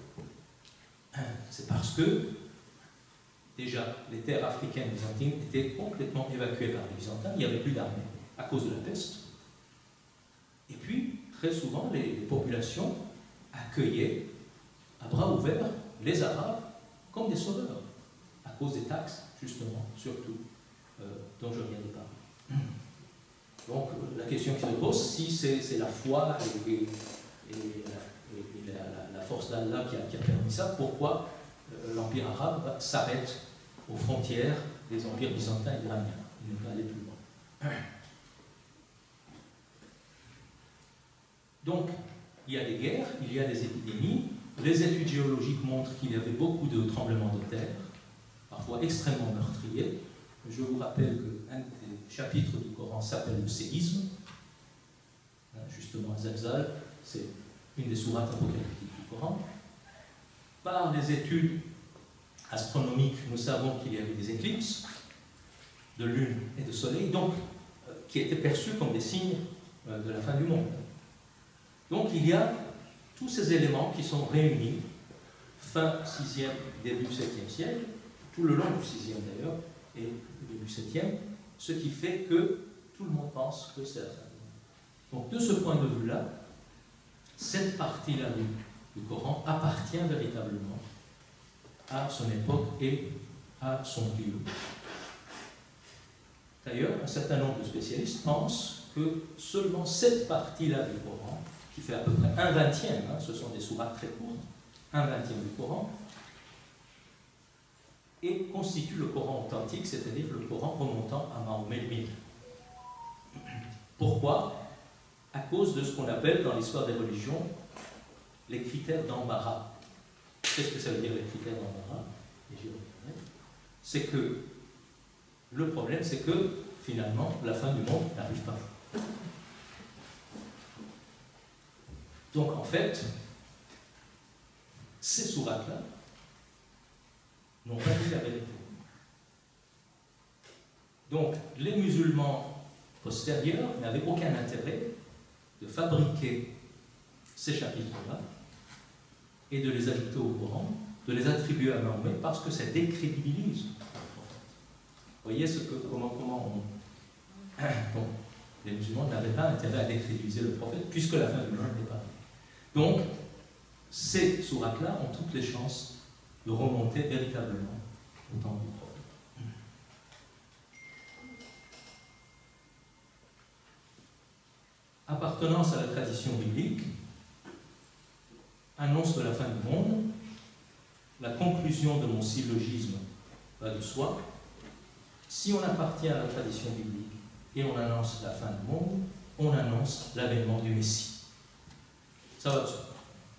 C'est parce que, déjà, les terres africaines byzantines étaient complètement évacuées par les Byzantins, il n'y avait plus d'armée à cause de la peste. Et puis, très souvent, les populations accueillaient à bras ouverts les Arabes comme des sauveurs, à cause des taxes, justement, surtout, dont je viens de parler. Donc, la question qui se pose, si c'est la foi et la force d'Allah qui a permis ça, pourquoi l'Empire arabe s'arrête aux frontières des empires byzantins et iraniens? Il ne peut aller plus loin. Donc, il y a des guerres, il y a des épidémies. Les études géologiques montrent qu'il y avait beaucoup de tremblements de terre, parfois extrêmement meurtriers. Je vous rappelle qu'un des chapitres du Coran s'appelle le séisme. Justement, Zalzal, c'est une des sourates apocalyptiques du Coran. Par les études astronomiques, nous savons qu'il y avait des éclipses de lune et de soleil, donc qui étaient perçus comme des signes de la fin du monde. Donc il y a tous ces éléments qui sont réunis, fin 6e, début 7e siècle, tout le long du 6e d'ailleurs, et début 7e, ce qui fait que tout le monde pense que c'est la fin du monde. Donc de ce point de vue-là, cette partie-là du Coran appartient véritablement à son époque et à son lieu. D'ailleurs, un certain nombre de spécialistes pensent que seulement cette partie-là du Coran, qui fait à peu près 1/20, ce sont des sourates très courtes, 1/20 du Coran, et constitue le Coran authentique, c'est-à-dire le Coran remontant à Mahomet le Mille. Pourquoi? À cause de ce qu'on appelle dans l'histoire des religions les critères d'embarras. Qu'est-ce que ça veut dire les critères d'embarras? C'est que le problème, c'est que finalement, la fin du monde n'arrive pas. Donc en fait, ces sourates-là n'ont pas dit la vérité. Donc les musulmans postérieurs n'avaient aucun intérêt de fabriquer ces chapitres-là et de les ajouter au Coran, de les attribuer à Mahomet, parce que ça décrédibilise le prophète. Vous voyez comment on... Bon, les musulmans n'avaient pas intérêt à décrédibiliser le prophète, puisque la fin du monde n'est pas. Donc, ces sourates-là ont toutes les chances de remonter véritablement au temps du prophète. Appartenance à la tradition biblique, annonce de la fin du monde, la conclusion de mon syllogisme va de soi. Si on appartient à la tradition biblique et on annonce la fin du monde, on annonce l'avènement du Messie. Ça va de soi.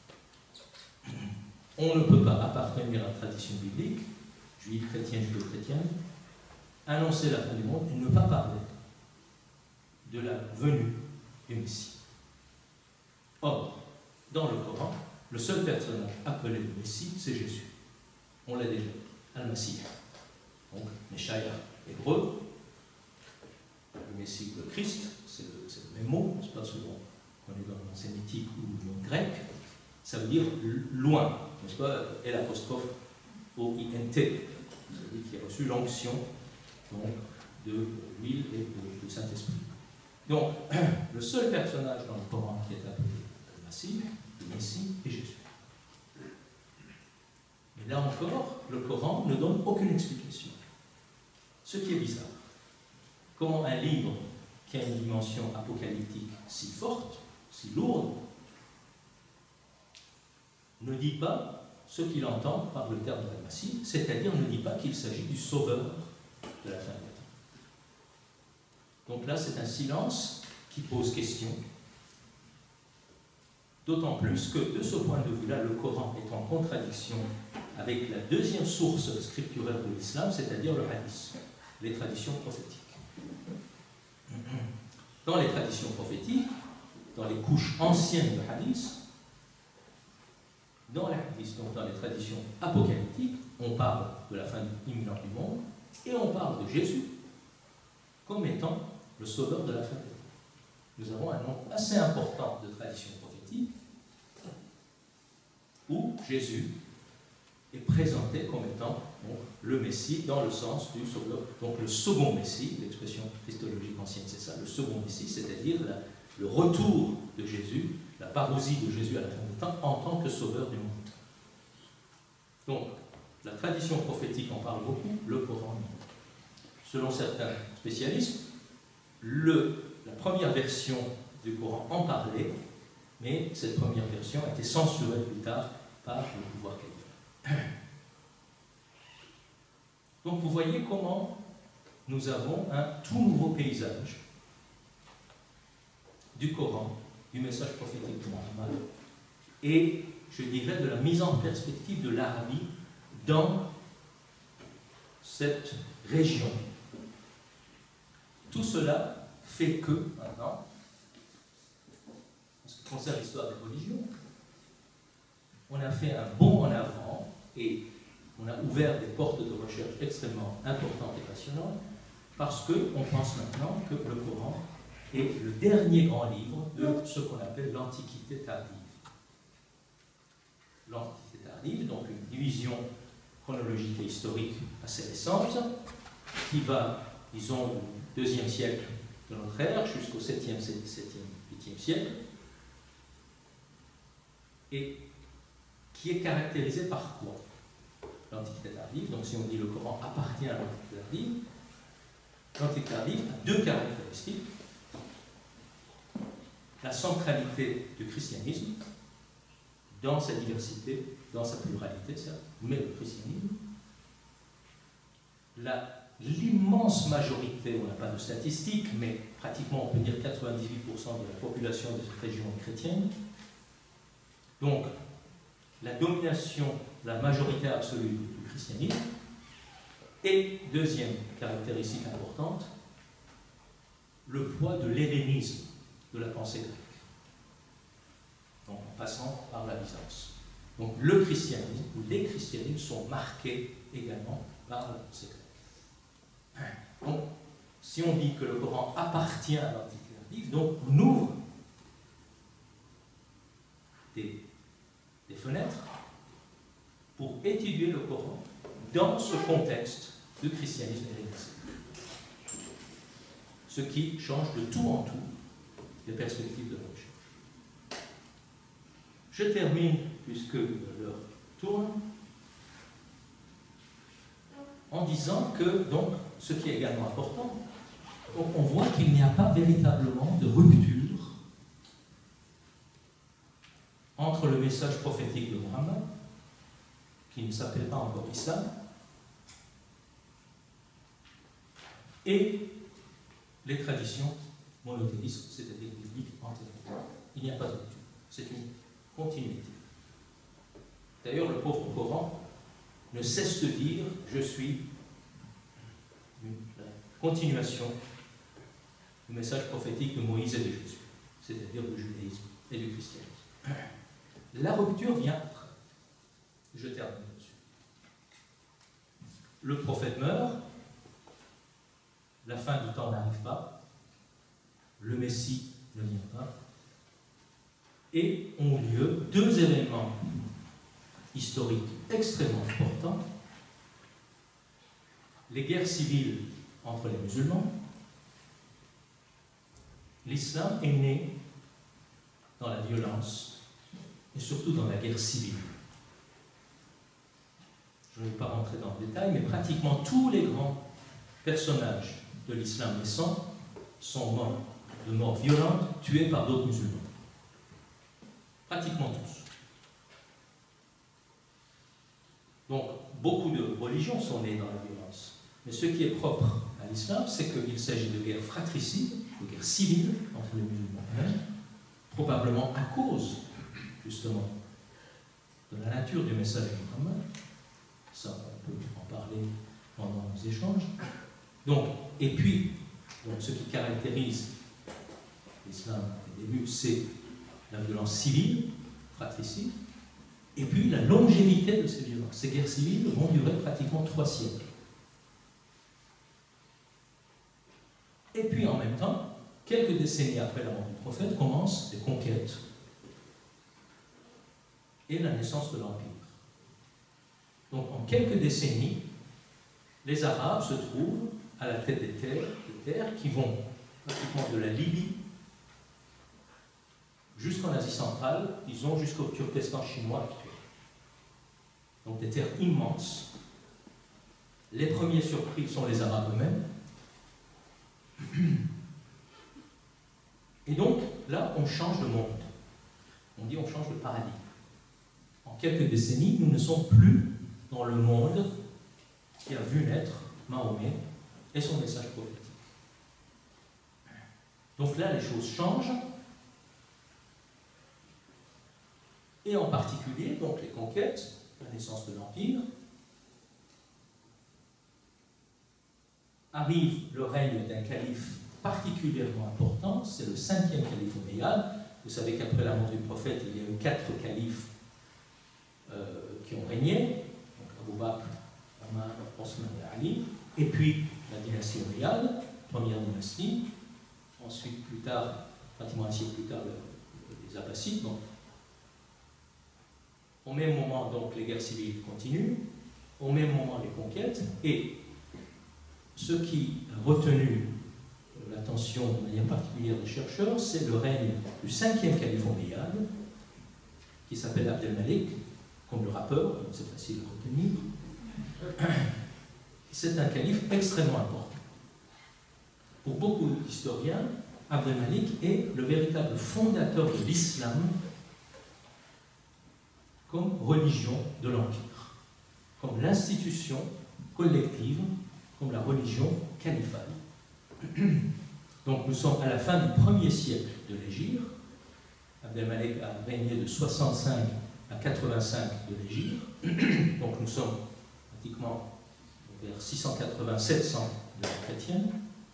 On ne peut pas appartenir à la tradition biblique, juive, chrétienne, judéo-chrétienne, annoncer la fin du monde et ne pas parler de la venue du Messie. Or, dans le Coran, le seul personnage appelé le Messie, c'est Jésus. On l'a déjà, Al-Masih. Donc, Meshaya hébreu, le Messie, le Christ, c'est le même mot, c'est pas souvent qu'on est dans l'ansémitique ou dans le grec, ça veut dire loin, n'est-ce pas, et l'apostrophe O-I-N-T, celui qui a reçu l'onction de l'huile et du Saint-Esprit. Donc, le seul personnage dans le Coran qui est appelé le Messie et Jésus. Mais là encore, le Coran ne donne aucune explication. Ce qui est bizarre. Comment un livre qui a une dimension apocalyptique si forte, si lourde, ne dit pas ce qu'il entend par le terme de la Messie, c'est-à-dire ne dit pas qu'il s'agit du sauveur de la fin des temps. Donc là, c'est un silence qui pose question, d'autant plus que, de ce point de vue-là, le Coran est en contradiction avec la deuxième source scripturaire de l'islam, c'est-à-dire le hadith, les traditions prophétiques. Dans les traditions prophétiques, dans les couches anciennes de hadith, dans les hadiths, donc dans les traditions apocalyptiques, on parle de la fin imminente du monde et on parle de Jésus comme étant le sauveur de la fin des temps. Nous avons un nombre assez important de traditions prophétiques où Jésus est présenté comme étant donc, le Messie dans le sens du sauveur. Donc le second Messie, l'expression christologique ancienne c'est ça, le second Messie, c'est-à-dire le retour de Jésus, la parousie de Jésus à la fin des temps en tant que sauveur du monde. Donc la tradition prophétique en parle beaucoup, le Coran non. Selon certains spécialistes, la première version du Coran en parlait, mais cette première version a été censurée plus tard par le pouvoir chrétien. Donc vous voyez comment nous avons un tout nouveau paysage du Coran, du message prophétique de Mohammed, et je dirais de la mise en perspective de l'Arabie dans cette région. Tout cela fait que, maintenant, en ce qui concerne l'histoire des religions, on a fait un bond en avant et on a ouvert des portes de recherche extrêmement importantes et passionnantes parce qu'on pense maintenant que le Coran est le dernier grand livre de ce qu'on appelle l'Antiquité tardive. L'Antiquité tardive, donc une division chronologique et historique assez récente qui va, disons, du IIe siècle de notre ère jusqu'au 7e, 8e siècle et qui est caractérisée par quoi? L'Antiquité tardive, donc si on dit le Coran appartient à l'Antiquité tardive, l'Antiquité tardive a deux caractéristiques. La centralité du christianisme dans sa diversité, dans sa pluralité, certes, mais le christianisme, l'immense majorité, on n'a pas de statistiques, mais pratiquement on peut dire 98% de la population de cette région est chrétienne. Donc, la domination, la majorité absolue du christianisme. Et, deuxième caractéristique importante, le poids de l'hellénisme, de la pensée grecque. Donc, en passant par la Byzance. Donc, le christianisme, ou les christianismes sont marqués également par la pensée grecque. Donc, si on dit que le Coran appartient à l'Antiquité tardive, donc on ouvre des fenêtres pour étudier le Coran dans ce contexte de christianisme hellénistique. Ce qui change de tout en tout les perspectives de la recherche. Je termine, puisque l'heure tourne, en disant que, donc, ce qui est également important, on voit qu'il n'y a pas véritablement de rupture entre le message prophétique de Mohammed, qui ne s'appelle pas encore Islam, et les traditions monothéistes, c'est-à-dire bibliques antérieures. Il n'y a pas de rupture. C'est une continuité. D'ailleurs, le pauvre Coran ne cesse de dire « Je suis la continuation du message prophétique de Moïse et de Jésus », c'est-à-dire du judaïsme et du christianisme. La rupture vient après. Je termine là-dessus. Le prophète meurt, la fin du temps n'arrive pas, le Messie ne vient pas, et ont lieu deux événements historiques extrêmement importants. Les guerres civiles entre les musulmans. L'islam est né dans la violence et surtout dans la guerre civile. Je ne vais pas rentrer dans le détail, mais pratiquement tous les grands personnages de l'islam naissant sont morts de mort violente, tués par d'autres musulmans. Pratiquement tous. Donc, beaucoup de religions sont nées dans la violence. Mais ce qui est propre à l'islam, c'est qu'il s'agit de guerres fratricides, de guerres civiles entre les musulmans eux-mêmes, probablement à cause, justement, de la nature du message de Muhammad. Ça, on peut en parler pendant nos échanges. Donc, et puis, donc, ce qui caractérise l'islam au début, c'est la violence civile, fratricide, et puis la longévité de ces violences. Ces guerres civiles vont durer pratiquement 3 siècles. Et puis en même temps, quelques décennies après la mort du prophète, commencent les conquêtes et la naissance de l'Empire. Donc en quelques décennies, les Arabes se trouvent à la tête des terres qui vont pratiquement de la Libye jusqu'en Asie centrale, disons jusqu'au Turkestan chinois actuel. Donc des terres immenses. Les premiers surpris sont les Arabes eux-mêmes. Et donc, là, on change de monde. On dit on change de paradigme. En quelques décennies, nous ne sommes plus dans le monde qui a vu naître Mahomet et son message prophétique. Donc là, les choses changent. Et en particulier, donc les conquêtes, la naissance de l'Empire, arrive le règne d'un calife particulièrement important, c'est le 5e calife omeyyade. Vous savez qu'après la mort du prophète, il y a eu 4 califes qui ont régné, donc Abu Bakr, Omar, Osman et Ali, et puis la dynastie omeyyade, première dynastie, ensuite plus tard, pratiquement un siècle plus tard, les Abbassides. Donc, au même moment, donc, les guerres civiles continuent, au même moment, les conquêtes, et ce qui a retenu l'attention de manière particulière des chercheurs, c'est le règne du 5e calife omeyyade, qui s'appelle Abd el-Malik, comme le rappeur, c'est facile à retenir. C'est un calife extrêmement important. Pour beaucoup d'historiens, Abd el-Malik est le véritable fondateur de l'islam comme religion de l'Empire, comme l'institution collective, comme la religion califale. Donc nous sommes à la fin du 1er siècle de l'Hégire. Abd el-Malik a régné de 65 à 85 de l'Hégire. Donc nous sommes pratiquement vers 680-700 de l'ère chrétienne.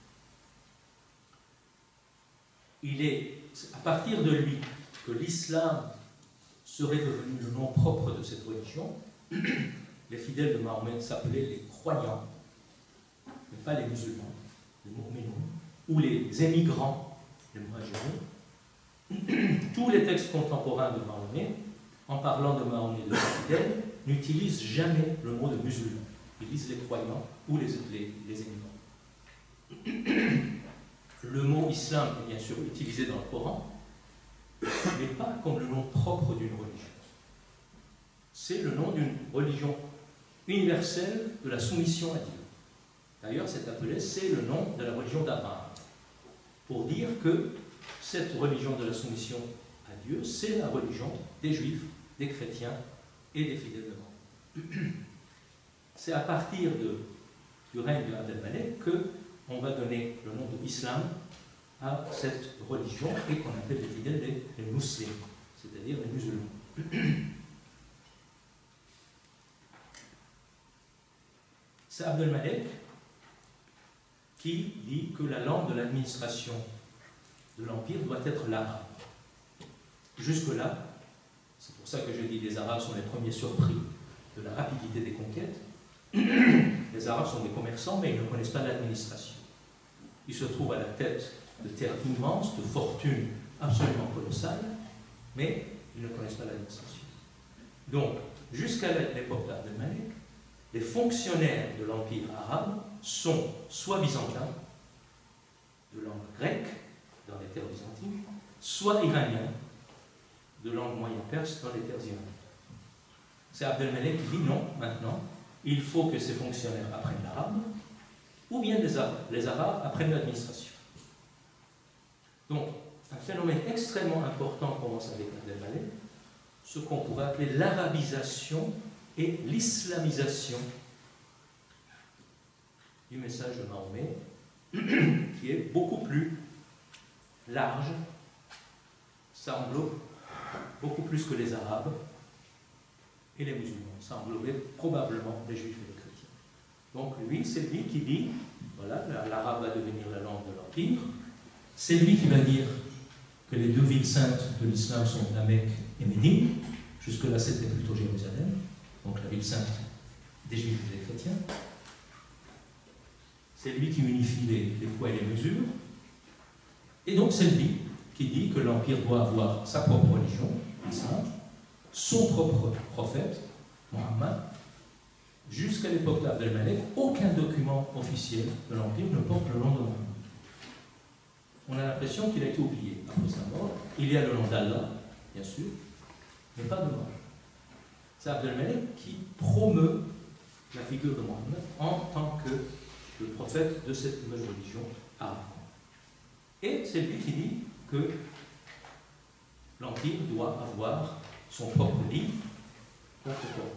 Il est à partir de lui que l'islam serait devenu le nom propre de cette religion. Les fidèles de Mahomet s'appelaient les croyants, mais pas les musulmans, les mu'minun, ou les émigrants, les muhajirun. Tous les textes contemporains de Mahomet, en parlant de Mahomet et de ses fidèles, n'utilisent jamais le mot de musulman. Ils disent les croyants ou les émigrants. Le mot islam est bien sûr utilisé dans le Coran, mais pas comme le nom propre d'une religion. C'est le nom d'une religion universelle de la soumission à Dieu. D'ailleurs, c'est appelé, c'est le nom de la religion d'Abraham, pour dire que cette religion de la soumission à Dieu, c'est la religion des Juifs, des chrétiens et des fidèles de Mahomet. C'est à partir du règne de Abd el-Malik qu'on va donner le nom de l'islam à cette religion et qu'on appelle les fidèles les musulmans, c'est-à-dire les musulmans. C'est Abd el-Malik qui dit que la langue de l'administration de l'Empire doit être l'arabe. Jusque-là, c'est pour ça que je dis que les Arabes sont les premiers surpris de la rapidité des conquêtes. Les Arabes sont des commerçants, mais ils ne connaissent pas l'administration. Ils se trouvent à la tête de terres immenses, de fortunes absolument colossales, mais ils ne connaissent pas l'administration. Donc, jusqu'à l'époque d'Abd el-Malik, les fonctionnaires de l'Empire arabe sont soit byzantins, de langue grecque, dans les terres byzantines, soit iraniens, de langue moyen-perse, dans les terres iraniennes. C'est Abd el-Malik qui dit non, maintenant, il faut que ces fonctionnaires apprennent l'arabe, ou bien les Arabes apprennent l'administration. Donc, un phénomène extrêmement important commence avec Abd el-Malik, ce qu'on pourrait appeler l'arabisation et l'islamisation du message de Mahomet, qui est beaucoup plus large, ça englobe beaucoup plus que les Arabes et les musulmans. Ça englobait probablement les Juifs et les chrétiens. Donc lui, c'est lui qui dit, voilà, l'arabe va devenir la langue de l'Empire. C'est lui qui va dire que les 2 villes saintes de l'islam sont la Mecque et Médine. Jusque-là, c'était plutôt Jérusalem, donc la ville sainte des Juifs et des chrétiens. C'est lui qui unifie les poids et les mesures. Et donc c'est lui qui dit que l'Empire doit avoir sa propre religion, l'islam, son propre prophète, Mohammed. Jusqu'à l'époque d'Abdelmalek, aucun document officiel de l'Empire ne porte le nom de Mohammed. On a l'impression qu'il a été oublié après sa mort. Il y a le nom d'Allah, bien sûr, mais pas de Mohammed. C'est Abdelmalek qui promeut la figure de Mohammed en tant que le prophète de cette nouvelle religion arabe. Et c'est lui qui dit que l'Empire doit avoir son propre livre, donc le Coran.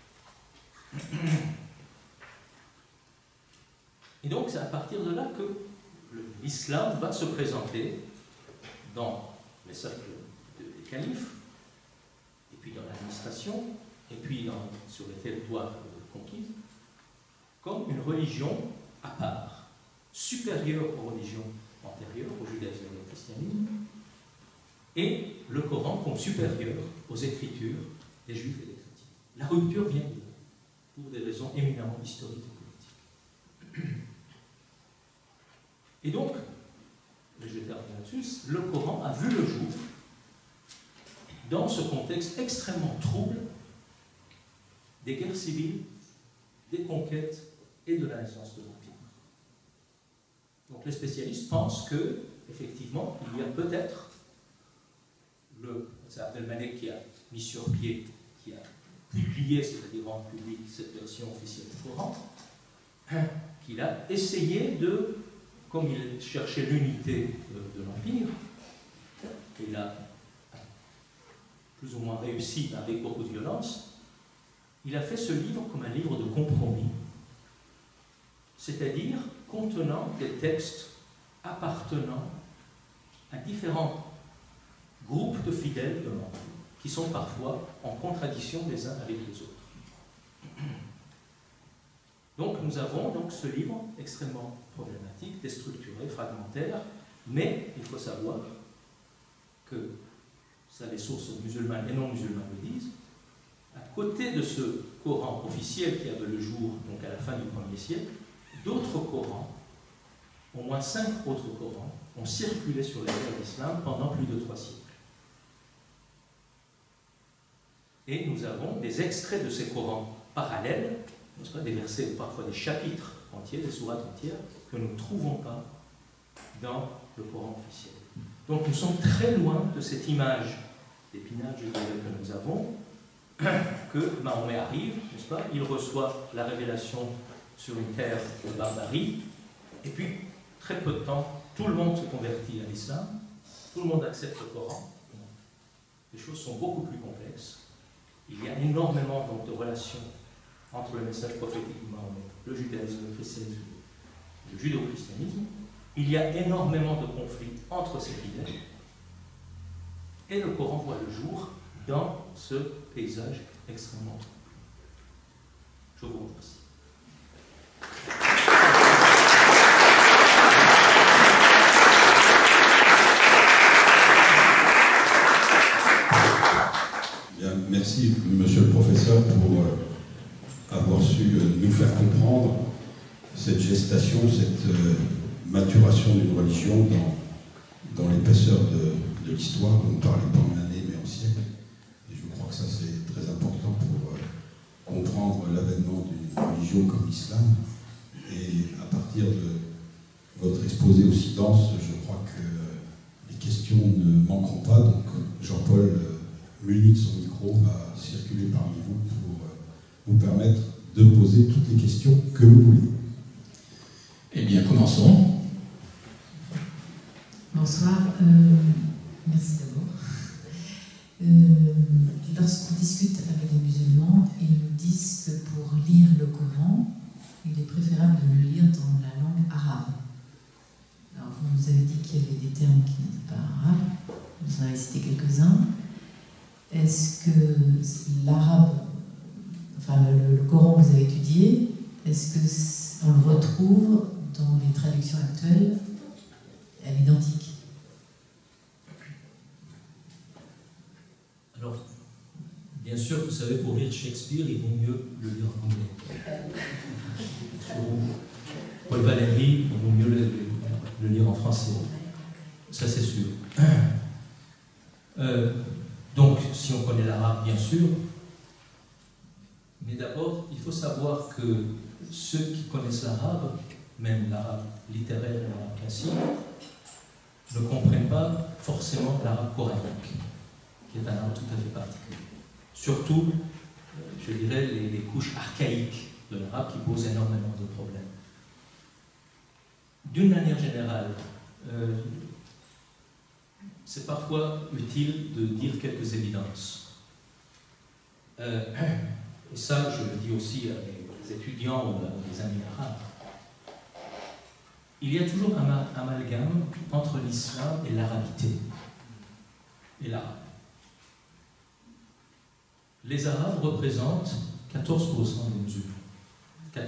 Et donc c'est à partir de là que l'islam va se présenter dans les cercles des califes, et puis dans l'administration, et puis sur les territoires conquis, comme une religion à part, supérieure aux religions antérieures, au judaïsme et au christianisme, et le Coran comme supérieur aux écritures des juifs et des chrétiens. La rupture vient de là, pour des raisons éminemment historiques et politiques. Et donc, je vais terminer là-dessus, le Coran a vu le jour dans ce contexte extrêmement trouble des guerres civiles, des conquêtes et de la naissance de l'Empire. Donc les spécialistes pensent que, effectivement, il y a peut-être c'est Abdelmalek qui a mis sur pied, qui a publié, c'est-à-dire rendu public cette version officielle du Coran, qu'il a essayé de, comme il cherchait l'unité de l'Empire, il a plus ou moins réussi avec beaucoup de violence, il a fait ce livre comme un livre de compromis, c'est-à-dire contenant des textes appartenant à différents groupes de fidèles de l'Empire, qui sont parfois en contradiction les uns avec les autres. Donc nous avons donc ce livre extrêmement problématique, déstructuré, fragmentaire, mais il faut savoir que, ça les sources musulmanes et non musulmanes le disent, à côté de ce Coran officiel qui avait le jour donc à la fin du 1er siècle, d'autres Corans, au moins 5 autres Corans, ont circulé sur les terres d'islam pendant plus de 3 siècles. Et nous avons des extraits de ces Corans parallèles, n'est-ce pas, des versets, parfois des chapitres entiers, des sourates entières, que nous ne trouvons pas dans le Coran officiel. Donc nous sommes très loin de cette image d'épinage que nous avons, que Mahomet arrive, n'est-ce pas, il reçoit la révélation sur une terre de barbarie, et puis, très peu de temps, tout le monde se convertit à l'islam, tout le monde accepte le Coran. Les choses sont beaucoup plus complexes. Il y a énormément donc, de relations entre le message prophétique de Mahomet, le judaïsme, le christianisme, le judéo-christianisme. Il y a énormément de conflits entre ces fidèles. Et le Coran voit le jour dans ce paysage extrêmement trouble. Je vous remercie. Bien, merci, monsieur le professeur, pour avoir su nous faire comprendre cette gestation, cette maturation d'une religion dans l'épaisseur de l'histoire. On ne parlait pas en année, mais en siècle. Et je crois que ça, c'est très important pour comprendre l'avènement d'une religion comme l'islam. Et à partir de votre exposé aussi dense, je crois que les questions ne manqueront pas. Donc Jean-Paul muni de son micro va circuler parmi vous pour vous permettre de poser toutes les questions que vous voulez. Eh bien, commençons. Bonsoir. Merci d'abord. Lorsqu'on discute avec des musulmans, ils nous disent que pour lire le Coran, il est préférable de le lire dans la langue arabe. Alors, vous nous avez dit qu'il y avait des termes qui n'étaient pas arabes. Vous en avez cité quelques-uns. Est-ce que l'arabe, enfin le Coran que vous avez étudié, est-ce qu'on le retrouve dans les traductions actuelles à l'identique? Alors, bien sûr, vous savez, pour lire Shakespeare, il vaut mieux le lire en anglais. Pour Paul Valéry, il vaut mieux le lire en français. ça c'est sûr. Donc, si on connaît l'arabe, bien sûr, mais d'abord, il faut savoir que ceux qui connaissent l'arabe, même l'arabe littéraire et l'arabe classique, ne comprennent pas forcément l'arabe coranique, qui est un arabe tout à fait particulier. Surtout, je dirais, les couches archaïques de l'arabe qui posent énormément de problèmes. D'une manière générale, c'est parfois utile de dire quelques évidences. Et ça, je le dis aussi à mes étudiants ou à mes amis arabes. Il y a toujours un amalgame entre l'islam et l'arabité, et l'arabe. Les Arabes représentent 14% des musulmans. 14%.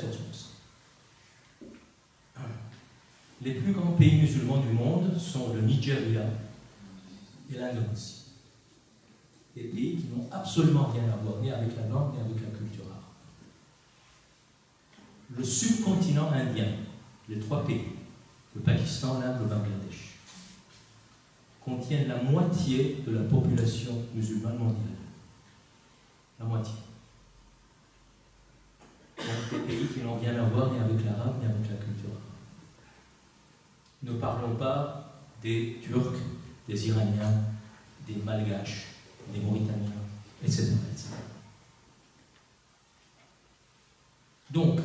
Les plus grands pays musulmans du monde sont le Nigeria et l'Indonésie. Des pays qui n'ont absolument rien à voir ni avec la langue ni avec la culture arabe. Le subcontinent indien, les 3 pays, le Pakistan, l'Inde, le Bangladesh, contiennent la moitié de la population musulmane mondiale. La moitié. Donc des pays qui n'ont rien à voir ni avec l'arabe ni avec la culture arabe. Ne parlons pas des Turcs, des Iraniens, des Malgaches, des Mauritaniens, etc., etc. Donc,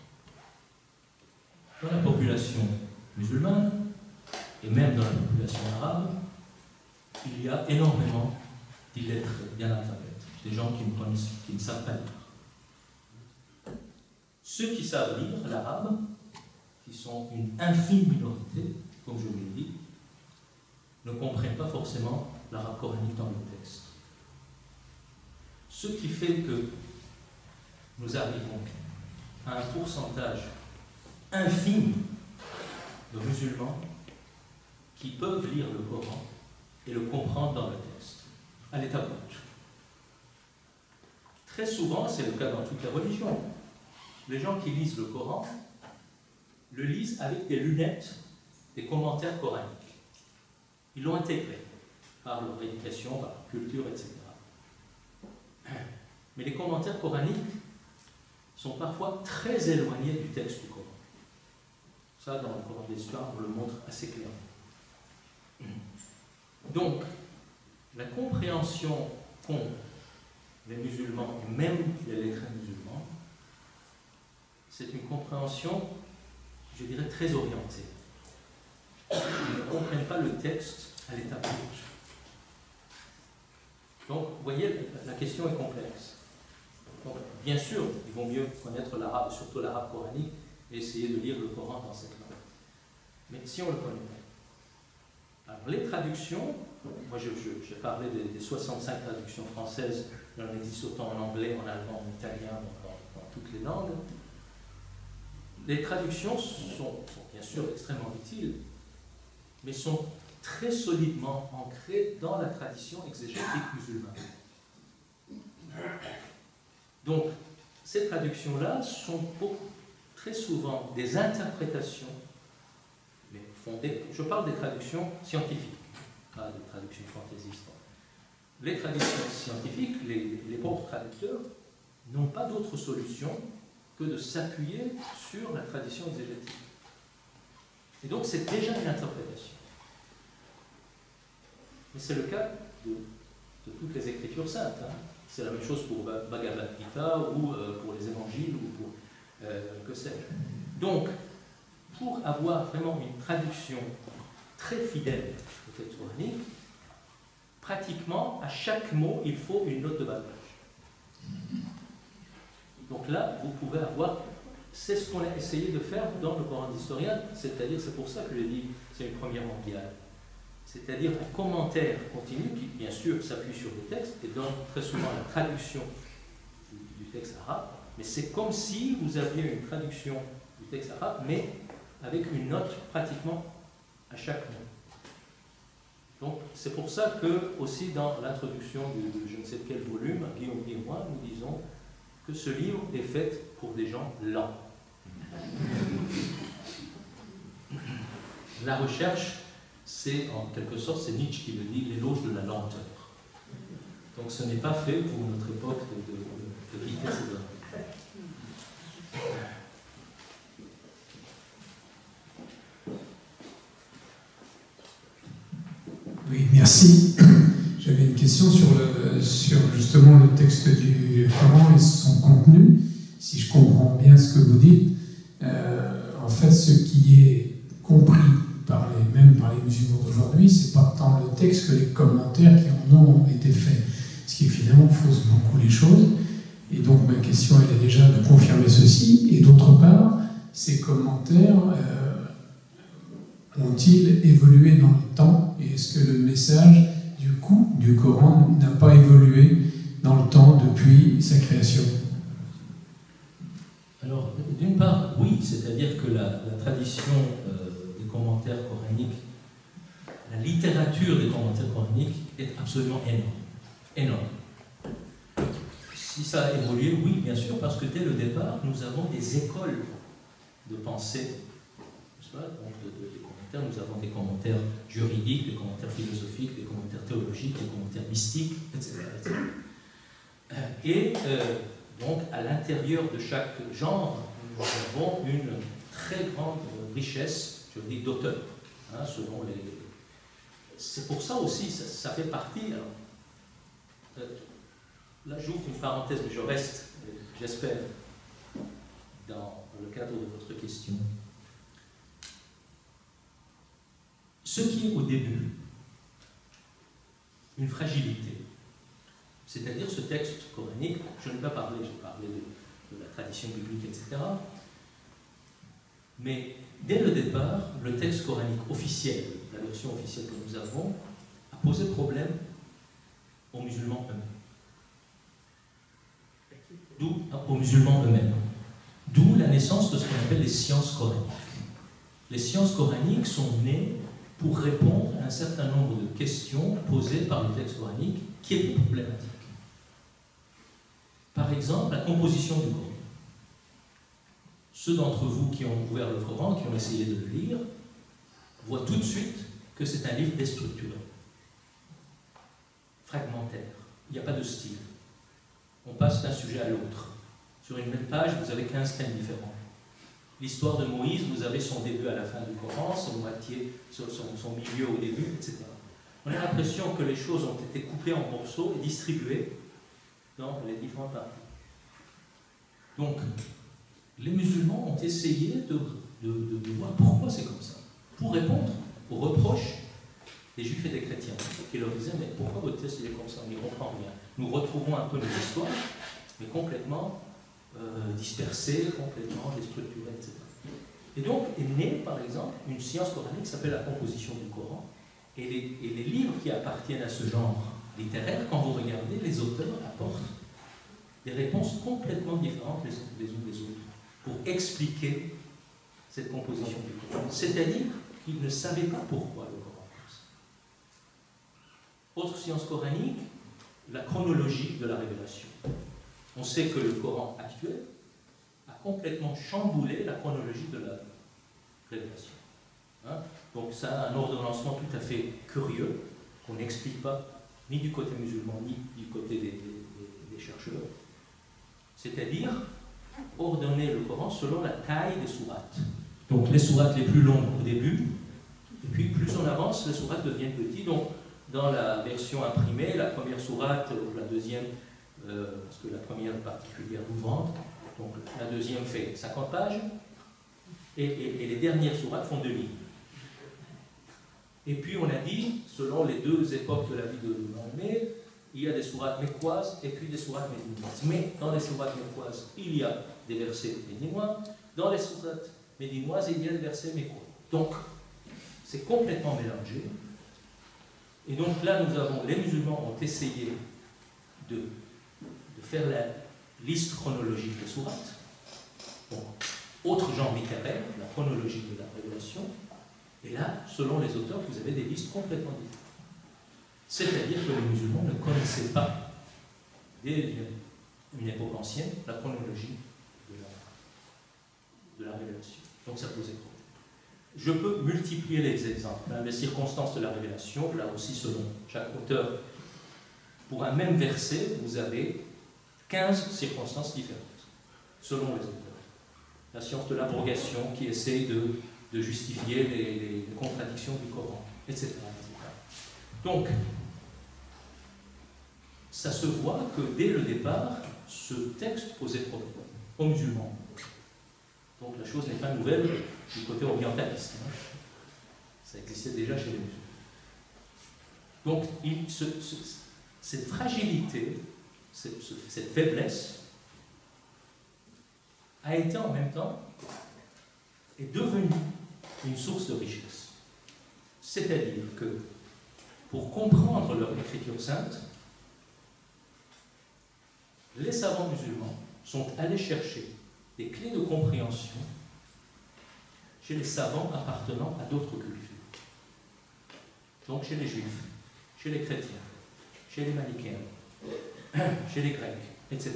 dans la population musulmane, et même dans la population arabe, il y a énormément d'illettrés, d'analphabètes, des gens qui ne savent pas lire. Ceux qui savent lire l'arabe, qui sont une infime minorité, comme je vous l'ai dit, ne comprennent pas forcément l'arabe coranique dans le texte. Ce qui fait que nous arrivons à un pourcentage infime de musulmans qui peuvent lire le Coran et le comprendre dans le texte, à l'état brut. Très souvent, c'est le cas dans toutes les religions. Les gens qui lisent le Coran le lisent avec des lunettes, des commentaires coraniques. Ils l'ont intégré par leur éducation, par leur culture, etc. Mais les commentaires coraniques sont parfois très éloignés du texte du Coran. Ça, dans le Coran d'Histoire, on le montre assez clairement. Donc, la compréhension qu'ont les musulmans, et même les lettrés musulmans, c'est une compréhension, je dirais, très orientée. Ils ne comprennent pas le texte à l'état brut. Donc, vous voyez, la question est complexe. Donc, bien sûr, il vaut mieux connaître l'arabe, surtout l'arabe coranique, et essayer de lire le Coran dans cette langue. Mais si on le connaît pas. Alors, les traductions, moi j'ai parlé des 65 traductions françaises, il en existe autant en anglais, en allemand, en italien, dans toutes les langues. Les traductions sont bien sûr extrêmement utiles, mais sont très solidement ancrées dans la tradition exégétique musulmane. Donc, ces traductions-là sont très souvent des interprétations, mais fondées, je parle des traductions scientifiques, pas des traductions fantaisistes. Les traductions scientifiques, les pauvres traducteurs n'ont pas d'autre solution que de s'appuyer sur la tradition exégétique. Et donc c'est déjà une interprétation. Mais c'est le cas de toutes les écritures saintes. Hein. C'est la même chose pour Bhagavad Gita ou pour les évangiles ou pour que sais-je. Donc, pour avoir vraiment une traduction très fidèle au texte coranique, pratiquement à chaque mot, il faut une note de bas page. Donc là, vous pouvez avoir, c'est ce qu'on a essayé de faire dans le Coran d'historien, c'est-à-dire, c'est pour ça que je dis, c'est une première mondiale. C'est-à-dire un commentaire continu qui, bien sûr, s'appuie sur le texte et donne très souvent la traduction du texte arabe, mais c'est comme si vous aviez une traduction du texte arabe, mais avec une note pratiquement à chaque mot. Donc, c'est pour ça que, aussi dans l'introduction de je ne sais quel volume, Guillaume et moi, nous disons que ce livre est fait pour des gens lents. La recherche c'est en quelque sorte, c'est Nietzsche qui le dit, l'éloge de la lenteur. Donc ce n'est pas fait pour notre époque de vitesse et de... Oui, merci. J'avais une question sur justement le texte du Coran et son contenu. Si je comprends bien ce que vous dites, en fait, ce qui est compris même par les musulmans d'aujourd'hui, c'est pas tant le texte que les commentaires qui en ont été faits, ce qui finalement fausse beaucoup les choses. Et donc ma question, elle est déjà de confirmer ceci. Et d'autre part, ces commentaires ont-ils évolué dans le temps? Et est-ce que le message du Coran n'a pas évolué dans le temps depuis sa création? Alors, d'une part, oui, c'est-à-dire que la tradition des commentaires coraniques, la littérature des commentaires coraniques est absolument énorme. Énorme. Si ça a évolué, oui, bien sûr, parce que dès le départ, nous avons des écoles de pensée. Donc, des commentaires, nous avons des commentaires juridiques, des commentaires philosophiques, des commentaires théologiques, des commentaires mystiques, etc. Et donc, à l'intérieur de chaque genre, nous avons une très grande richesse, je dis, d'auteurs, selon les... C'est pour ça aussi, ça fait partie... Alors, là, j'ouvre une parenthèse, mais je reste, j'espère, dans le cadre de votre question. Ce qui est au début une fragilité, c'est-à-dire ce texte coranique, je n'ai pas parlé, j'ai parlé de la tradition biblique, etc. Mais dès le départ, le texte coranique officiel, la version officielle que nous avons, a posé problème aux musulmans eux-mêmes. D'où la naissance de ce qu'on appelle les sciences coraniques. Les sciences coraniques sont nées pour répondre à un certain nombre de questions posées par le texte coranique qui étaient problématiques. Par exemple, la composition du Coran. Ceux d'entre vous qui ont ouvert le Coran, qui ont essayé de le lire, voient tout de suite que c'est un livre déstructuré, fragmentaire. Il n'y a pas de style. On passe d'un sujet à l'autre. Sur une même page, vous avez 15 thèmes différents. L'histoire de Moïse, vous avez son début à la fin du Coran, son moitié, son milieu au début, etc. On a l'impression que les choses ont été coupées en morceaux et distribuées dans les différentes parties. Donc, les musulmans ont essayé de voir pourquoi c'est comme ça, pour répondre aux reproches des juifs et des chrétiens, qui leur disaient, mais pourquoi votre texte est comme ça, on n'y comprend rien. Nous retrouvons un peu nos histoires, mais complètement dispersées, complètement déstructurées, etc. Et donc est née, par exemple, une science coranique qui s'appelle la composition du Coran, et les livres qui appartiennent à ce genre littéraire, quand vous regardez, les auteurs apportent des réponses complètement différentes les unes des autres, pour expliquer cette composition du Coran. C'est-à-dire qu'ils ne savaient pas pourquoi le Coran est comme ça. Autre science coranique, la chronologie de la révélation. On sait que le Coran actuel a complètement chamboulé la chronologie de la révélation. Donc ça a un ordonnancement tout à fait curieux, qu'on n'explique pas ni du côté musulman, ni du côté des chercheurs. C'est-à-dire ordonner le Coran selon la taille des sourates. Donc les sourates les plus longues au début, et puis plus on avance, les sourates deviennent petites. Donc dans la version imprimée, la première sourate, la deuxième, parce que la première est particulière mouvante, donc la deuxième fait 50 pages, et les dernières sourates font 2 lignes. Et puis on a dit, selon les deux époques de la vie de Mahomet, il y a des sourates mécoises et puis des sourates médinoises. Mais dans les sourates mécoises, il y a des versets médinois. Dans les sourates médinoises, il y a des versets mécois. Donc, c'est complètement mélangé. Et donc là, les musulmans ont essayé de faire la liste chronologique des sourates. Donc, autre genre littéraire, la chronologie de la révélation. Et là, selon les auteurs, vous avez des listes complètement différentes. C'est-à-dire que les musulmans ne connaissaient pas, dès une époque ancienne, la chronologie de la révélation. Donc ça posait problème. Je peux multiplier les exemples. Les circonstances de la révélation, là aussi selon chaque auteur, pour un même verset, vous avez 15 circonstances différentes, selon les auteurs. La science de l'abrogation qui essaye de justifier les contradictions du Coran, etc., etc. Donc, ça se voit que dès le départ, ce texte posait problème aux musulmans. Donc la chose n'est pas nouvelle du côté orientaliste. Hein. Ça existait déjà chez les musulmans. Donc, cette fragilité, cette faiblesse, a été en même temps, est devenue une source de richesse. C'est-à-dire que, pour comprendre leur écriture sainte, les savants musulmans sont allés chercher des clés de compréhension chez les savants appartenant à d'autres cultures. Donc chez les juifs, chez les chrétiens, chez les manichéens, chez les grecs, etc.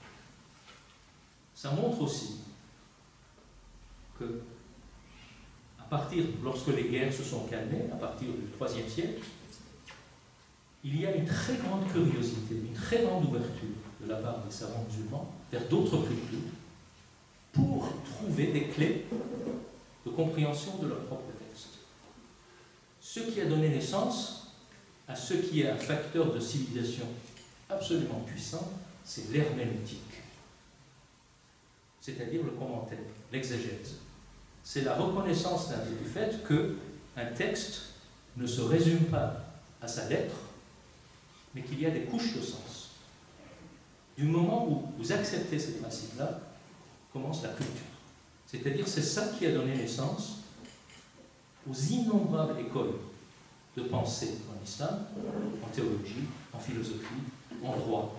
Ça montre aussi que, à partir, lorsque les guerres se sont calmées, à partir du IIIe siècle, il y a une très grande curiosité, une très grande ouverture de la part des savants musulmans vers d'autres cultures pour trouver des clés de compréhension de leur propre texte. Ce qui a donné naissance à ce qui est un facteur de civilisation absolument puissant, c'est l'herméneutique, c'est-à-dire le commentaire, l'exégèse. C'est la reconnaissance du fait qu'un texte ne se résume pas à sa lettre, mais qu'il y a des couches de sens. Du moment où vous acceptez ces principes-là, commence la culture. C'est-à-dire, c'est ça qui a donné naissance aux innombrables écoles de pensée en islam, en théologie, en philosophie, en droit,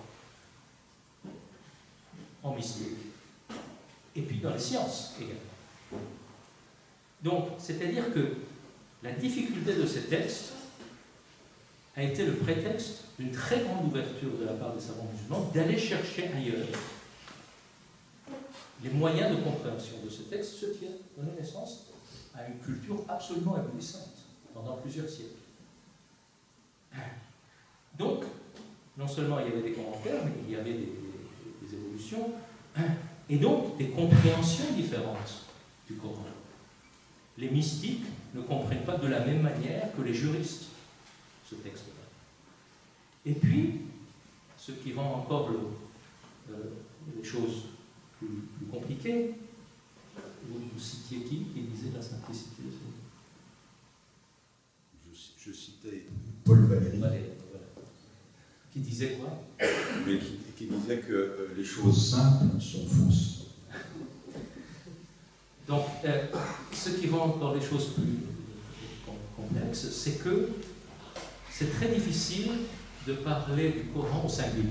en mystique, et puis dans les sciences également. Donc, c'est-à-dire que la difficulté de ces textes a été le prétexte d'une très grande ouverture de la part des savants musulmans d'aller chercher ailleurs les moyens de compréhension de ce texte, ce qui a donné naissance à une culture absolument éblouissante pendant plusieurs siècles. Donc, non seulement il y avait des commentaires, mais il y avait des évolutions, et donc des compréhensions différentes du Coran. Les mystiques ne comprennent pas de la même manière que les juristes ce texte-là. Et puis, ce qui rend encore les choses plus compliquées, vous citiez qui disait la simplicité de Je citais Paul Valéry. Voilà. Qui disait quoi? Mais qui disait que les choses simples sont fausses. Donc, ce qui rend encore les choses plus complexes, c'est que c'est très difficile de parler du Coran au singulier.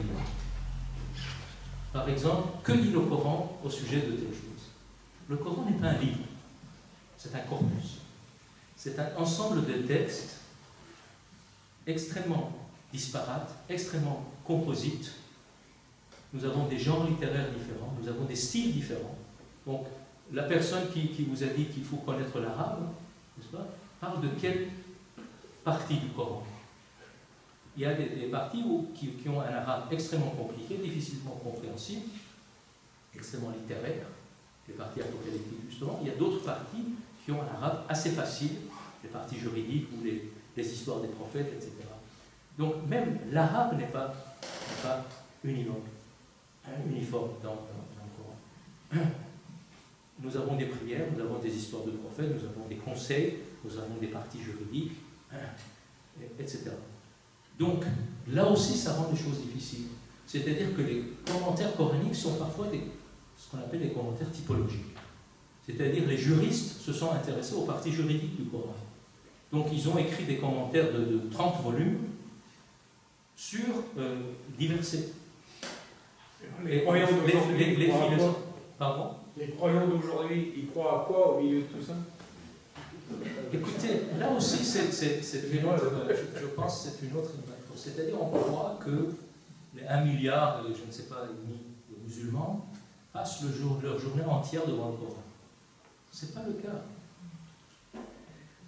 Par exemple, que dit le Coran au sujet de telle chose? Le Coran n'est pas un livre, c'est un corpus. C'est un ensemble de textes extrêmement disparates, extrêmement composites. Nous avons des genres littéraires différents, nous avons des styles différents. Donc, la personne qui vous a dit qu'il faut connaître l'arabe, n'est-ce pas, parle de quelle partie du Coran? Il y a des parties qui ont un arabe extrêmement compliqué, difficilement compréhensible, extrêmement littéraire, les parties apocalyptiques justement. Il y a d'autres parties qui ont un arabe assez facile, les parties juridiques ou les histoires des prophètes, etc. Donc même l'arabe n'est pas uniforme dans le Coran. Nous avons des prières, nous avons des histoires de prophètes, nous avons des conseils, nous avons des parties juridiques, etc. Donc, là aussi, ça rend les choses difficiles. C'est-à-dire que les commentaires coraniques sont parfois ce qu'on appelle des commentaires typologiques. C'est-à-dire les juristes se sont intéressés aux parties juridiques du Coran. Donc, ils ont écrit des commentaires de 30 volumes sur divers versets. Les croyants d'aujourd'hui, Pardon? Les croyants d'aujourd'hui, ils croient à quoi au milieu de tout ça? Écoutez, là aussi, c'est une autre, je pense que c'est une autre image. C'est-à-dire, on croit que les 1 milliard, je ne sais pas, et demi de musulmans passent leur journée entière devant le Coran. Ce n'est pas le cas.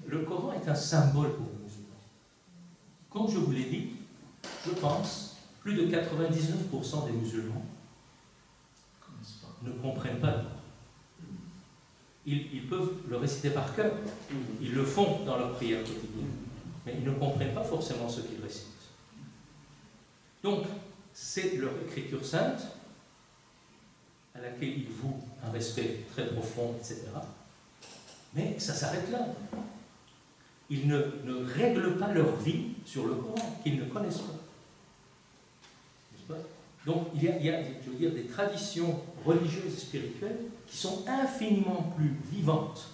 le Coran est un symbole pour les musulmans. Comme je vous l'ai dit, je pense, plus de 99% des musulmans ne comprennent pas le Coran. Ils peuvent le réciter par cœur, ils le font dans leur prière quotidienne, mais ils ne comprennent pas forcément ce qu'ils récitent. Donc, c'est leur écriture sainte, à laquelle ils vouent un respect très profond, etc. Mais ça s'arrête là. Ils ne règlent pas leur vie sur le Coran, qu'ils ne connaissent pas. N'est-ce pas? Donc, il y a, je veux dire, des traditions religieuses et spirituelles qui sont infiniment plus vivantes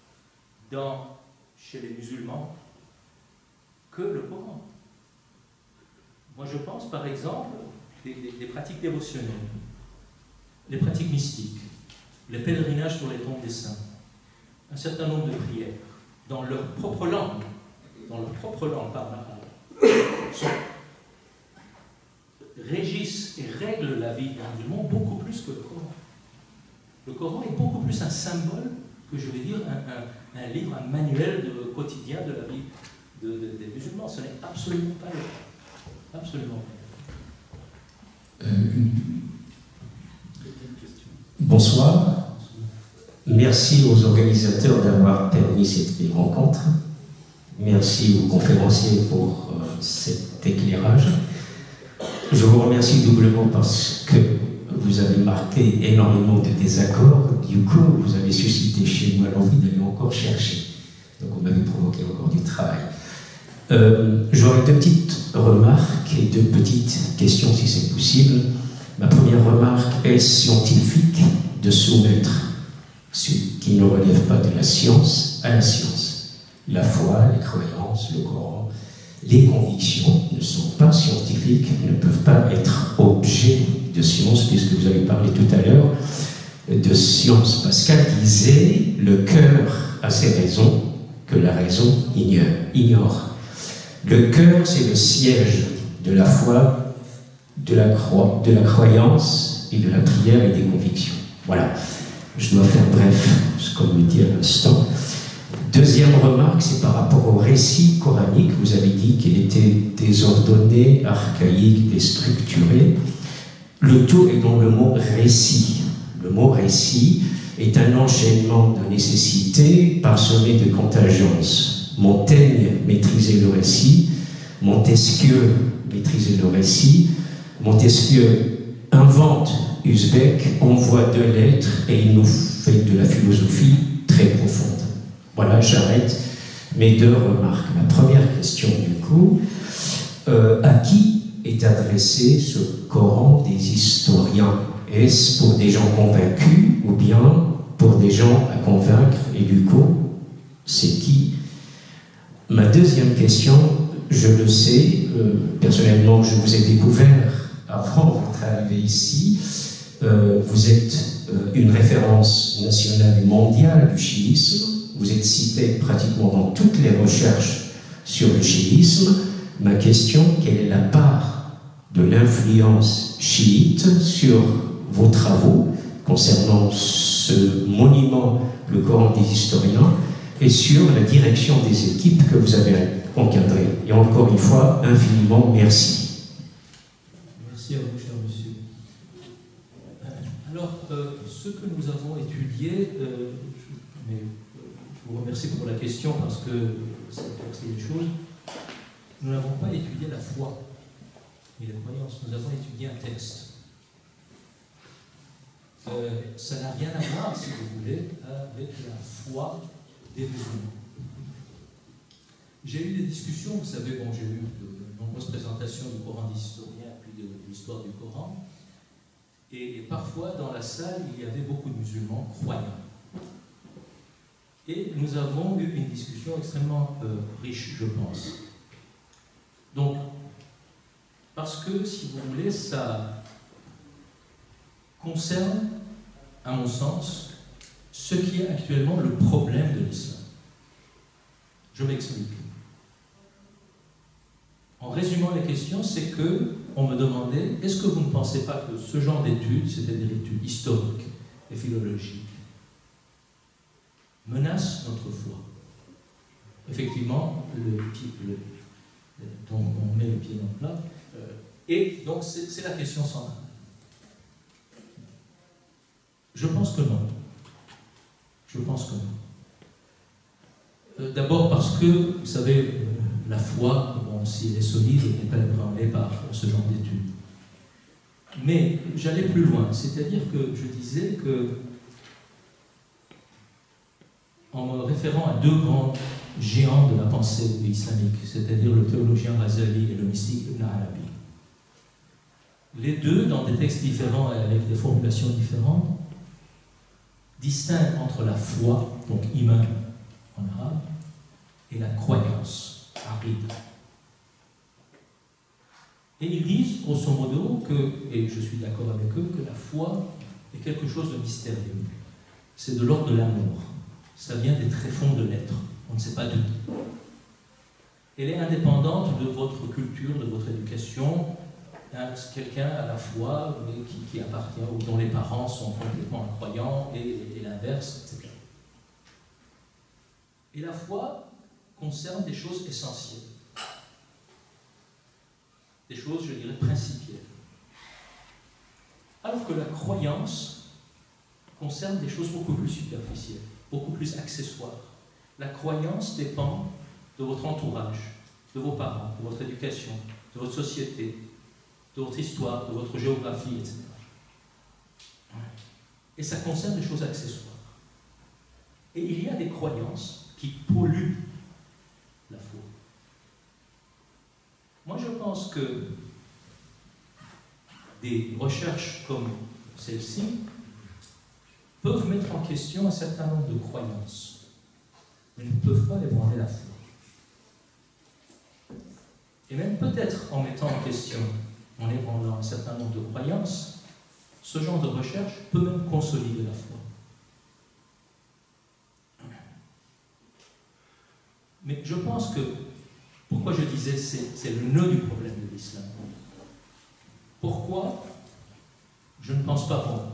chez les musulmans que le Coran. Moi, je pense, par exemple, des pratiques dévotionnelles, les pratiques mystiques, les pèlerinages sur les tombes des saints, un certain nombre de prières, dans leur propre langue, par l'arabe, régissent et règlent la vie des musulmans beaucoup plus que le Coran. Le Coran est beaucoup plus un symbole que, je vais dire, un livre, un manuel quotidien de la vie des musulmans. Ce n'est absolument pas le cas. Absolument pas. Bonsoir. Merci aux organisateurs d'avoir permis cette rencontre. Merci aux conférenciers pour cet éclairage. Je vous remercie doublement parce que vous avez marqué énormément de désaccords. Du coup, vous avez suscité chez moi l'envie d'aller encore chercher. Donc, vous m'avez provoqué encore du travail. J'aurais deux petites remarques et deux petites questions, si c'est possible. Ma première remarque est scientifique, de soumettre ce qui ne relève pas de la science à la science. La foi, les croyances, le Coran, les convictions ne sont pas scientifiques, ne peuvent pas être objet de science, puisque vous avez parlé tout à l'heure de science. Pascal disait « le cœur a ses raisons que la raison ignore ». Le cœur, c'est le siège de la foi, de la croyance et de la prière et des convictions. Voilà, je dois faire bref, comme le dit à l'instant. Deuxième remarque, c'est par rapport au récit coranique. Vous avez dit qu'il était désordonné, archaïque, déstructuré. Le tout est dans le mot récit. Le mot récit est un enchaînement de nécessités parsemé de contingences. Montaigne maîtrisait le récit, Montesquieu maîtrisait le récit, Montesquieu invente Uzbek, envoie deux lettres et il nous fait de la philosophie très profonde. Voilà, j'arrête mes deux remarques. Ma première question, du coup, à qui est adressé ce Coran des historiens? Est-ce pour des gens convaincus ou bien pour des gens à convaincre? Et du coup, c'est qui? Ma deuxième question, je le sais, personnellement, je vous ai découvert avant votre arrivée ici. Vous êtes une référence nationale et mondiale du chiisme. Vous êtes cité pratiquement dans toutes les recherches sur le chiisme. Ma question, quelle est la part de l'influence chiite sur vos travaux concernant ce monument, le Coran des historiens, et sur la direction des équipes que vous avez encadrées? Et encore une fois, infiniment merci. Merci à vous, cher monsieur. Alors, ce que nous avons étudié, je vous remercie pour la question parce que ça éclaircit les choses. Nous n'avons pas étudié la foi et la croyance, nous avons étudié un texte. Ça n'a rien à voir, si vous voulez, avec la foi des musulmans. J'ai eu des discussions, vous savez, bon, j'ai eu de nombreuses présentations du Coran des historiens, puis de l'histoire du Coran, et parfois dans la salle, il y avait beaucoup de musulmans croyants. Et nous avons eu une discussion extrêmement riche, je pense. Donc, parce que, si vous voulez, ça concerne, à mon sens, ce qui est actuellement le problème de l'islam. Je m'explique. En résumant les questions, c'est que on me demandait, est-ce que vous ne pensez pas que ce genre d'études, c'est-à-dire études historiques et philologiques, menace notre foi? effectivement, donc on met le pied dans le plat. Et donc, c'est la question centrale. Je pense que non. Je pense que non. D'abord parce que, vous savez, la foi, bon, si elle est solide, elle n'est pas ébranlée par ce genre d'études. Mais j'allais plus loin, c'est-à-dire que je disais que, en me référant à deux grands géants de la pensée islamique, c'est-à-dire le théologien Ghazali et le mystique Ibn Arabi, les deux, dans des textes différents et avec des formulations différentes, distinguent entre la foi, donc iman en arabe, et la croyance, aride. Et ils disent, grosso modo, et je suis d'accord avec eux, que la foi est quelque chose de mystérieux. C'est de l'ordre de l'amour. Ça vient des tréfonds de l'être. On ne sait pas d'où. Elle est indépendante de votre culture, de votre éducation. Quelqu'un à la foi, mais qui appartient, ou dont les parents sont complètement incroyants, et l'inverse, etc. Et la foi concerne des choses essentielles. Des choses, je dirais, principielles. Alors que la croyance concerne des choses beaucoup plus superficielles, beaucoup plus accessoires. La croyance dépend de votre entourage, de vos parents, de votre éducation, de votre société, de votre histoire, de votre géographie, etc. Et ça concerne des choses accessoires. Et il y a des croyances qui polluent la foi. Moi, je pense que des recherches comme celle-ci peuvent mettre en question un certain nombre de croyances, mais ne peuvent pas ébranler la foi. Et même peut-être en mettant en question, en ébranlant un certain nombre de croyances, ce genre de recherche peut même consolider la foi. Mais je pense que, pourquoi je disais c'est le nœud du problème de l'islam. Pourquoi je ne pense pas pour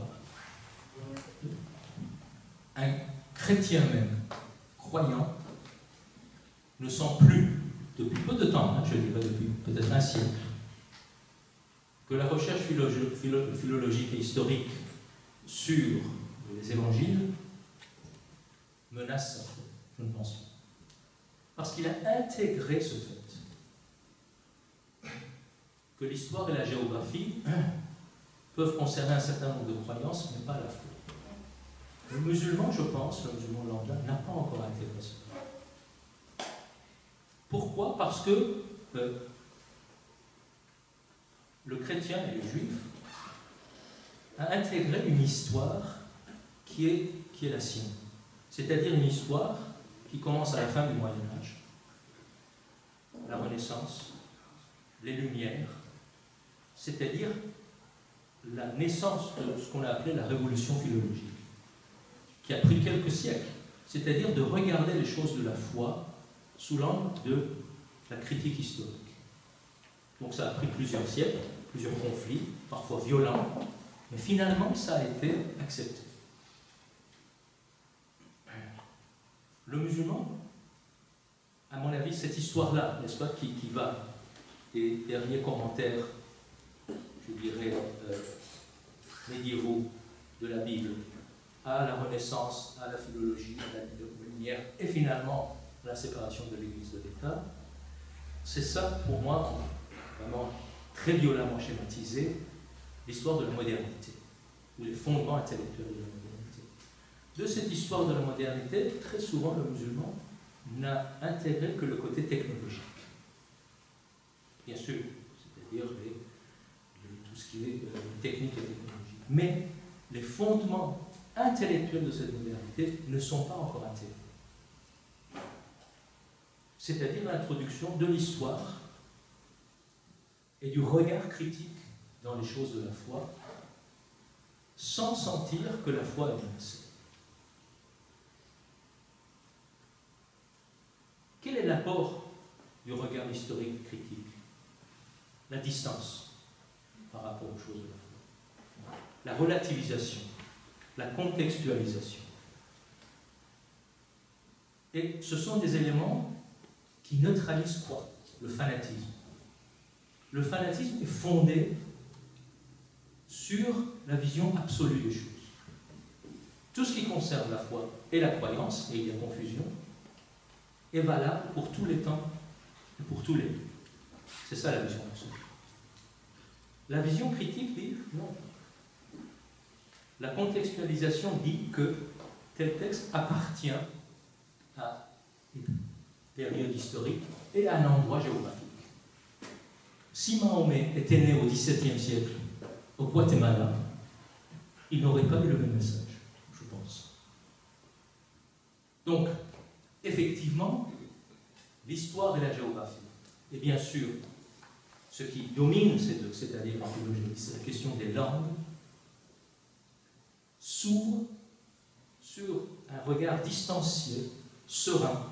un chrétien même, croyant, ne sent plus, depuis peu de temps, je dirais depuis peut-être un siècle, que la recherche philologique et historique sur les évangiles menace sa foi. Je ne pense pas. Parce qu'il a intégré ce fait que l'histoire et la géographie peuvent concerner un certain nombre de croyances, mais pas la foi. Le musulman, je pense, le musulman lambda, n'a pas encore intégré ça. Pourquoi? Parce que le chrétien et le juif a intégré une histoire qui est la sienne. C'est-à-dire une histoire qui commence à la fin du Moyen-Âge, la Renaissance, les Lumières, c'est-à-dire la naissance de ce qu'on a appelé la révolution philologique, qui a pris quelques siècles, c'est-à-dire de regarder les choses de la foi sous l'angle de la critique historique. Donc ça a pris plusieurs siècles, plusieurs conflits, parfois violents, mais finalement ça a été accepté. Le musulman, à mon avis, cette histoire-là, n'est-ce pas, qui va des derniers commentaires, je dirais, médiévaux de la Bible, à la Renaissance, à la philologie, à la lumière, et finalement la séparation de l'Église de l'État, c'est ça, pour moi, vraiment très violemment schématisé, l'histoire de la modernité, ou les fondements intellectuels de la modernité. De cette histoire de la modernité, très souvent le musulman n'a intégré que le côté technologique. Bien sûr, c'est-à-dire tout ce qui est technique et technologique. Mais les fondements intellectuels de cette modernité ne sont pas encore intégrés. C'est-à-dire l'introduction de l'histoire et du regard critique dans les choses de la foi, sans sentir que la foi est menacée. Quel est l'apport du regard historique critique? La distance par rapport aux choses de la foi. La relativisation, la contextualisation. Et ce sont des éléments qui neutralise quoi? Le fanatisme. Le fanatisme est fondé sur la vision absolue des choses. Tout ce qui concerne la foi et la croyance, et il y a confusion, est valable pour tous les temps et pour tous les lieux. C'est ça la vision absolue. La vision critique dit non. La contextualisation dit que tel texte appartient à une période historique et à un endroit géographique. Si Mahomet était né au XVIIe siècle au Guatemala, il n'aurait pas eu le même message, je pense. Donc, effectivement, l'histoire et la géographie, et bien sûr, ce qui domine ces deux, c'est-à-dire l'archéologie, c'est la question des langues, s'ouvre sur un regard distancié, serein,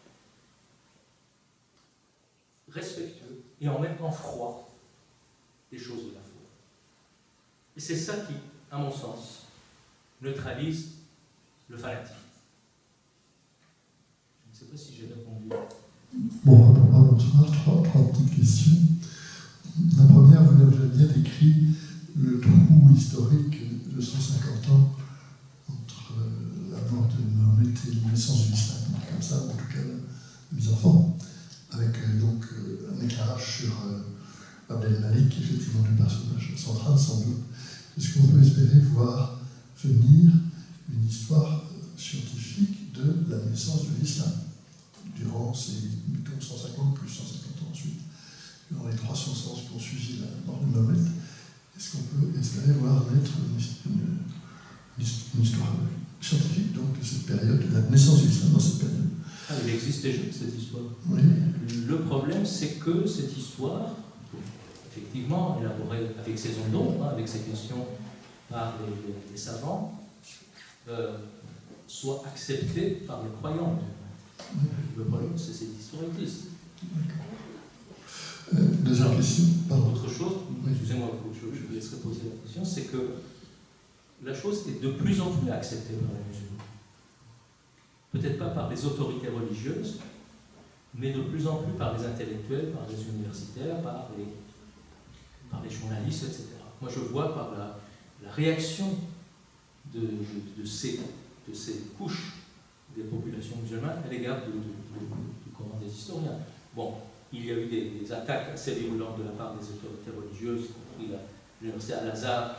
respectueux et en même temps froid des choses de la foi. Et c'est ça qui, à mon sens, neutralise le fanatisme. Je ne sais pas si j'ai répondu. Bon, bonsoir, trois petites questions. La première, vous avez bien décrit le trou historique de 150 ans entre la mort de Mahomet et la naissance du islam, comme ça, en tout cas, mes enfants, avec donc un éclairage sur Abdel Malik, effectivement le personnage central, sans doute. Est-ce qu'on peut espérer voir venir une histoire scientifique de la naissance de l'islam durant ces, mettons, 150 plus 150 ans ensuite, durant les 300 ans qui ont suivi la mort de Mahomet? Est-ce qu'on peut espérer voir naître une histoire scientifique donc, de cette période, de la naissance de l'islam dans cette période? Ah, il existe déjà cette histoire. Oui. Le problème, c'est que cette histoire, effectivement, élaborée avec ses ondes d'ombre, avec ses questions par les savants, soit acceptée par les croyants. Le problème, c'est cette histoire existe. Deuxième question. Pardon. Autre chose, excusez-moi, je vous laisserai poser la question, c'est que la chose est de plus en plus acceptée par les musulmans. Peut-être pas par les autorités religieuses, mais de plus en plus par les intellectuels, par les universitaires, par les journalistes, etc. Moi, je vois par la réaction de ces couches des populations musulmanes à l'égard du Coran des historiens. Bon, il y a eu des attaques assez virulentes de la part des autorités religieuses, y compris l'université Al-Azhar,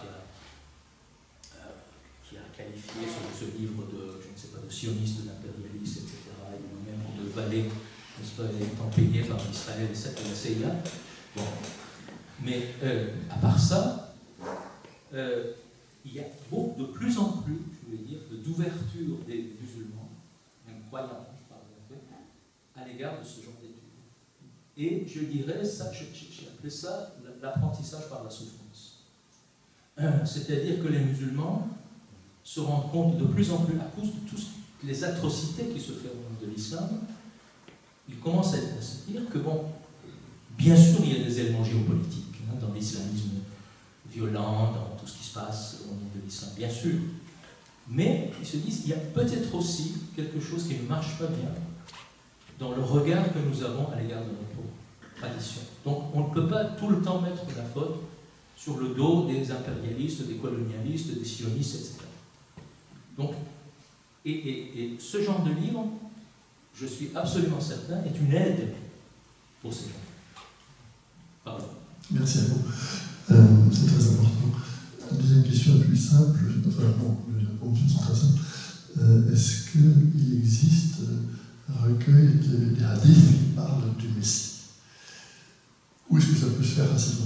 qui a qualifié ce livre de, je ne sais pas, de sioniste, d'impérialiste, etc. Et même de valet, n'est-ce pas, étant payé par Israël et la CIA. Bon. Mais à part ça, il y a de plus en plus, je veux dire, d'ouverture des musulmans, même croyants, je parle à l'égard de ce genre d'études. Et je dirais, ça, j'ai appelé ça l'apprentissage par la souffrance. C'est-à-dire que les musulmans se rendent compte de plus en plus, à cause de toutes les atrocités qui se font de l'islam, ils commencent à se dire que, bon, bien sûr, il y a des éléments géopolitiques dans l'islamisme violent, dans tout ce qui se passe au niveau de l'islam, bien sûr. Mais ils se disent, il y a peut-être aussi quelque chose qui ne marche pas bien dans le regard que nous avons à l'égard de notre tradition. Donc, on ne peut pas tout le temps mettre la faute sur le dos des impérialistes, des colonialistes, des sionistes, etc. Donc, et ce genre de livre, je suis absolument certain, est une aide pour ces gens. Pardon. Merci à vous. C'est très important. La deuxième question est plus simple. Les réponses sont très simples. Est-ce qu'il existe un recueil des hadiths qui parlent du Messie? Ou est-ce que ça peut se faire facilement?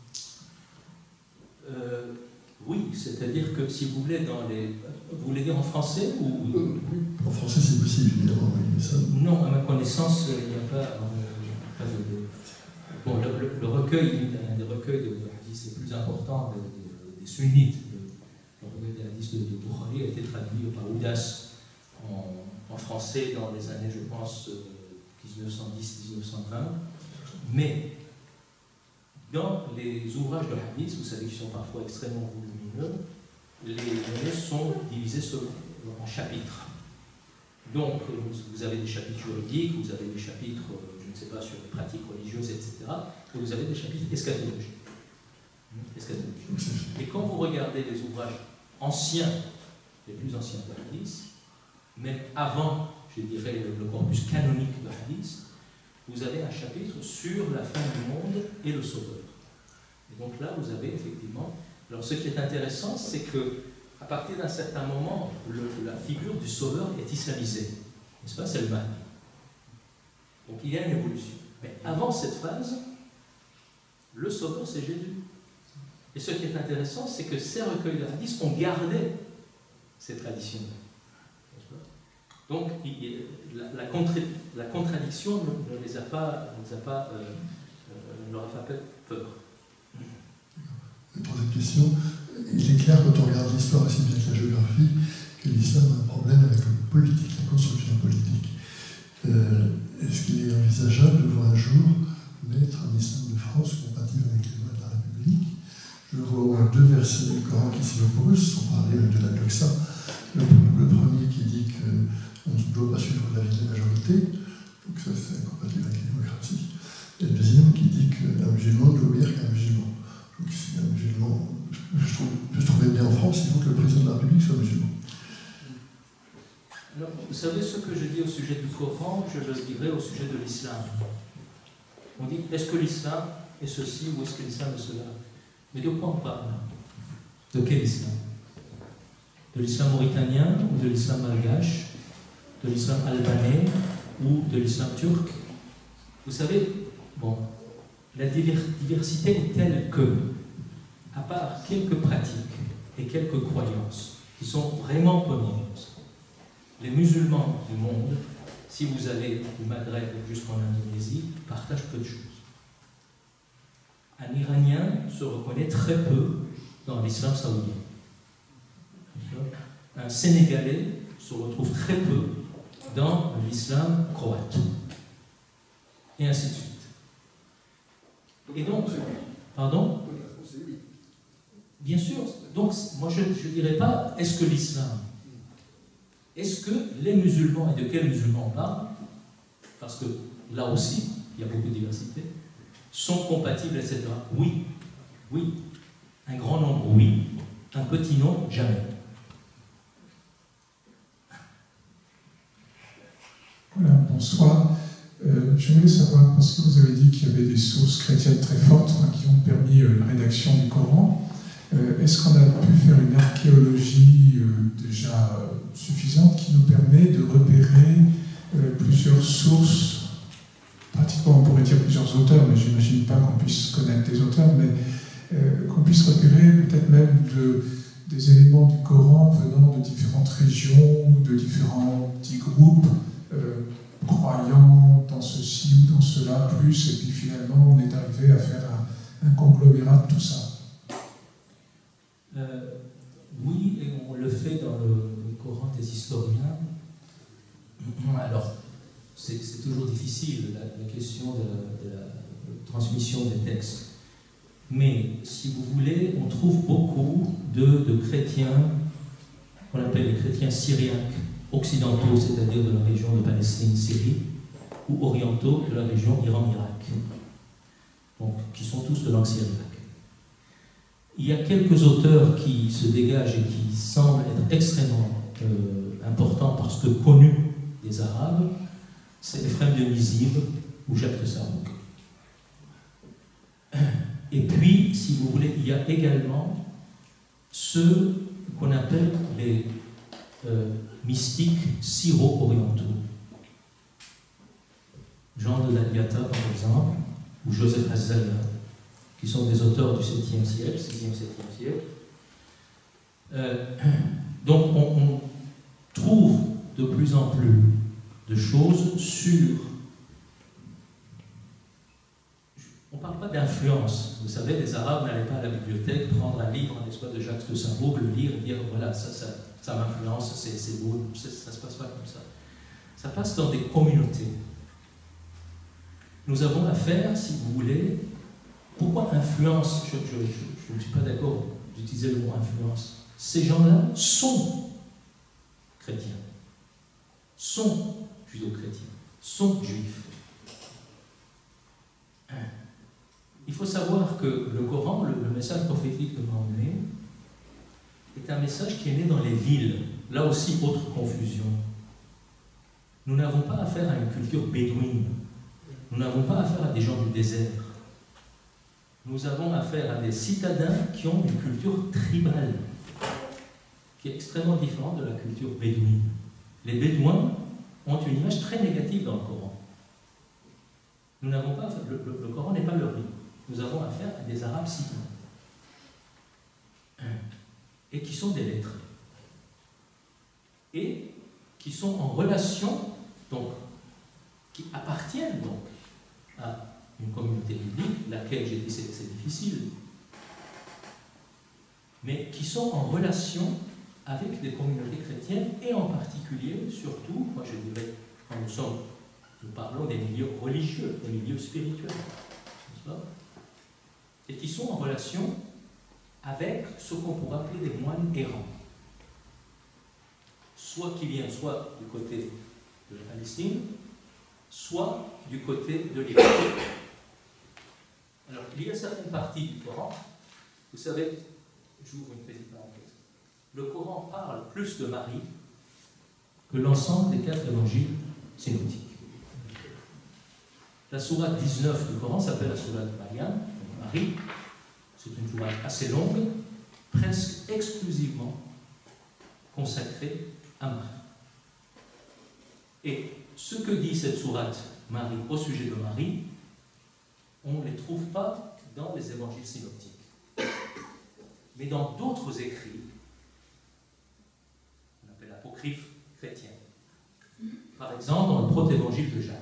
Oui, c'est-à-dire que si vous voulez, vous voulez dire en français ou... En français, c'est possible, évidemment. Mais ça... Non, à ma connaissance, il n'y a pas de... Bon, le recueil, un des recueils de hadiths les plus importants des sunnites, le recueil des hadiths de Bukhari, a été traduit par Oudas en français dans les années, je pense, 1910-1920. Mais dans les ouvrages de hadith, vous savez qu'ils sont parfois extrêmement volumineux, les données sont divisées en chapitres. Donc, vous avez des chapitres juridiques, vous avez des chapitres, je ne sais pas, sur les pratiques religieuses, etc. Et vous avez des chapitres eschatologiques. Et quand vous regardez les ouvrages anciens, les plus anciens de Hadith, même avant, je dirais, le corpus canonique de Hadith, vous avez un chapitre sur la fin du monde et le Sauveur. Et donc là, vous avez effectivement... Alors ce qui est intéressant, c'est que à partir d'un certain moment, la figure du Sauveur est islamisée. N'est-ce pas? C'est le Mahdi. Donc il y a une évolution. Mais avant cette phase, le Sauveur, c'est Jésus. Et ce qui est intéressant, c'est que ces recueils de hadiths ont gardé ces traditions. Donc la contradiction ne les a pas, ne leur a pas peur. Une troisième question. Il est clair, quand on regarde l'histoire aussi bien que la géographie, que l'islam a un problème avec le politique, la construction politique. Est-ce qu'il est envisageable de voir un jour mettre un islam de France compatible avec les lois de la République? Je vois au moins deux versets du Coran qui s'y opposent, sans parler de la doxa. Le premier qui dit qu'on ne doit pas suivre l'avis de la majorité, donc ça c'est incompatible avec la démocratie. Et le deuxième qui dit qu'un musulman ne doit obéir qu'un musulman. Donc si un musulman, je trouvais bien en France, il faut que le président de la République soit musulman. Alors, vous savez ce que je dis au sujet du Coran, je le dirais au sujet de l'islam. On dit, est-ce que l'islam est ceci ou est-ce que l'islam est cela? Mais de quoi on parle? De quel islam? De l'islam mauritanien ou de l'islam malgache? De l'islam albanais ou de l'islam turc? Vous savez, bon, la diversité est telle que, à part quelques pratiques et quelques croyances qui sont vraiment prenantes, les musulmans du monde, si vous allez du Maghreb jusqu'en Indonésie, partagent peu de choses. Un Iranien se reconnaît très peu dans l'islam saoudien. Un Sénégalais se retrouve très peu dans l'islam croate. Et ainsi de suite. Et donc, pardon? Bien sûr. Donc, moi je ne dirais pas, est-ce que l'islam, est-ce que les musulmans, et de quels musulmans on parle, parce que là aussi, il y a beaucoup de diversité, sont compatibles, etc. Oui, oui. Un grand nombre, oui. Un petit nombre, jamais. Voilà, bonsoir. Je voulais savoir, parce que vous avez dit qu'il y avait des sources chrétiennes très fortes qui ont permis la rédaction du Coran, est-ce qu'on a pu faire une archéologie déjà suffisante qui nous permet de repérer plusieurs sources, pratiquement on pourrait dire plusieurs auteurs, mais j'imagine pas qu'on puisse connaître des auteurs, mais qu'on puisse repérer peut-être même des éléments du Coran venant de différentes régions ou de différents petits groupes croyant dans ceci ou dans cela plus, et puis finalement on est arrivé à faire un conglomérat de tout ça. Oui, et on le fait dans le Coran des historiens. Alors, c'est toujours difficile, la question de la transmission des textes. Mais, si vous voulez, on trouve beaucoup de chrétiens, qu'on appelle les chrétiens syriaques, occidentaux, c'est-à-dire de la région de Palestine, Syrie, ou orientaux de la région Iran-Irak, donc qui sont tous de langue syriaque. Il y a quelques auteurs qui se dégagent et qui semblent être extrêmement importants parce que connus des Arabes, c'est Ephrem de Nizib ou Jacques de Sarrouk. Et puis, si vous voulez, il y a également ceux qu'on appelle les mystiques syro-orientaux. Jean de Laliata, par exemple, ou Joseph Hazzala, qui sont des auteurs du 7e siècle, 6e, 7e siècle. Donc on trouve de plus en plus de choses sur... On ne parle pas d'influence. Vous savez, les Arabes n'allaient pas à la bibliothèque prendre un livre, n'est-ce pas, de Jacques de Sarrouk, le lire et dire, voilà, ça m'influence, c'est beau, ça ne se passe pas comme ça. Ça passe dans des communautés. Nous avons affaire, si vous voulez, pourquoi influence? Je ne suis pas d'accord d'utiliser le mot influence. Ces gens-là sont chrétiens, sont judo-chrétiens, sont juifs. il faut savoir que le Coran, le message prophétique de Mahomet, est un message qui est né dans les villes. Là aussi, autre confusion. Nous n'avons pas affaire à une culture bédouine. Nous n'avons pas affaire à des gens du désert. Nous avons affaire à des citadins qui ont une culture tribale, qui est extrêmement différente de la culture bédouine. Les Bédouins ont une image très négative dans le Coran. Nous n'avons pas affaire, le Coran n'est pas leur livre. Nous avons affaire à des Arabes citadins. Et qui sont des lettrés. Et qui sont en relation, donc, qui appartiennent donc à une communauté biblique, laquelle j'ai dit c'est difficile, mais qui sont en relation avec des communautés chrétiennes et en particulier, surtout, moi je dirais, quand nous parlons des milieux religieux, des milieux spirituels, n'est-ce pas? Et qui sont en relation avec ce qu'on pourrait appeler des moines errants, soit qui viennent soit du côté de la Palestine, soit du côté de l'Irak. Alors, il y a certaines parties du Coran, vous savez, j'ouvre une petite parenthèse, le Coran parle plus de Marie que l'ensemble des 4 évangiles synoptiques. La sourate 19 du Coran s'appelle la sourate de Mariam, Marie. C'est une sourate assez longue, presque exclusivement consacrée à Marie. Et ce que dit cette sourate Marie au sujet de Marie, on ne les trouve pas dans les évangiles synoptiques. Mais dans d'autres écrits, on appelle apocryphes chrétiens. Par exemple, dans le protévangile de Jacques,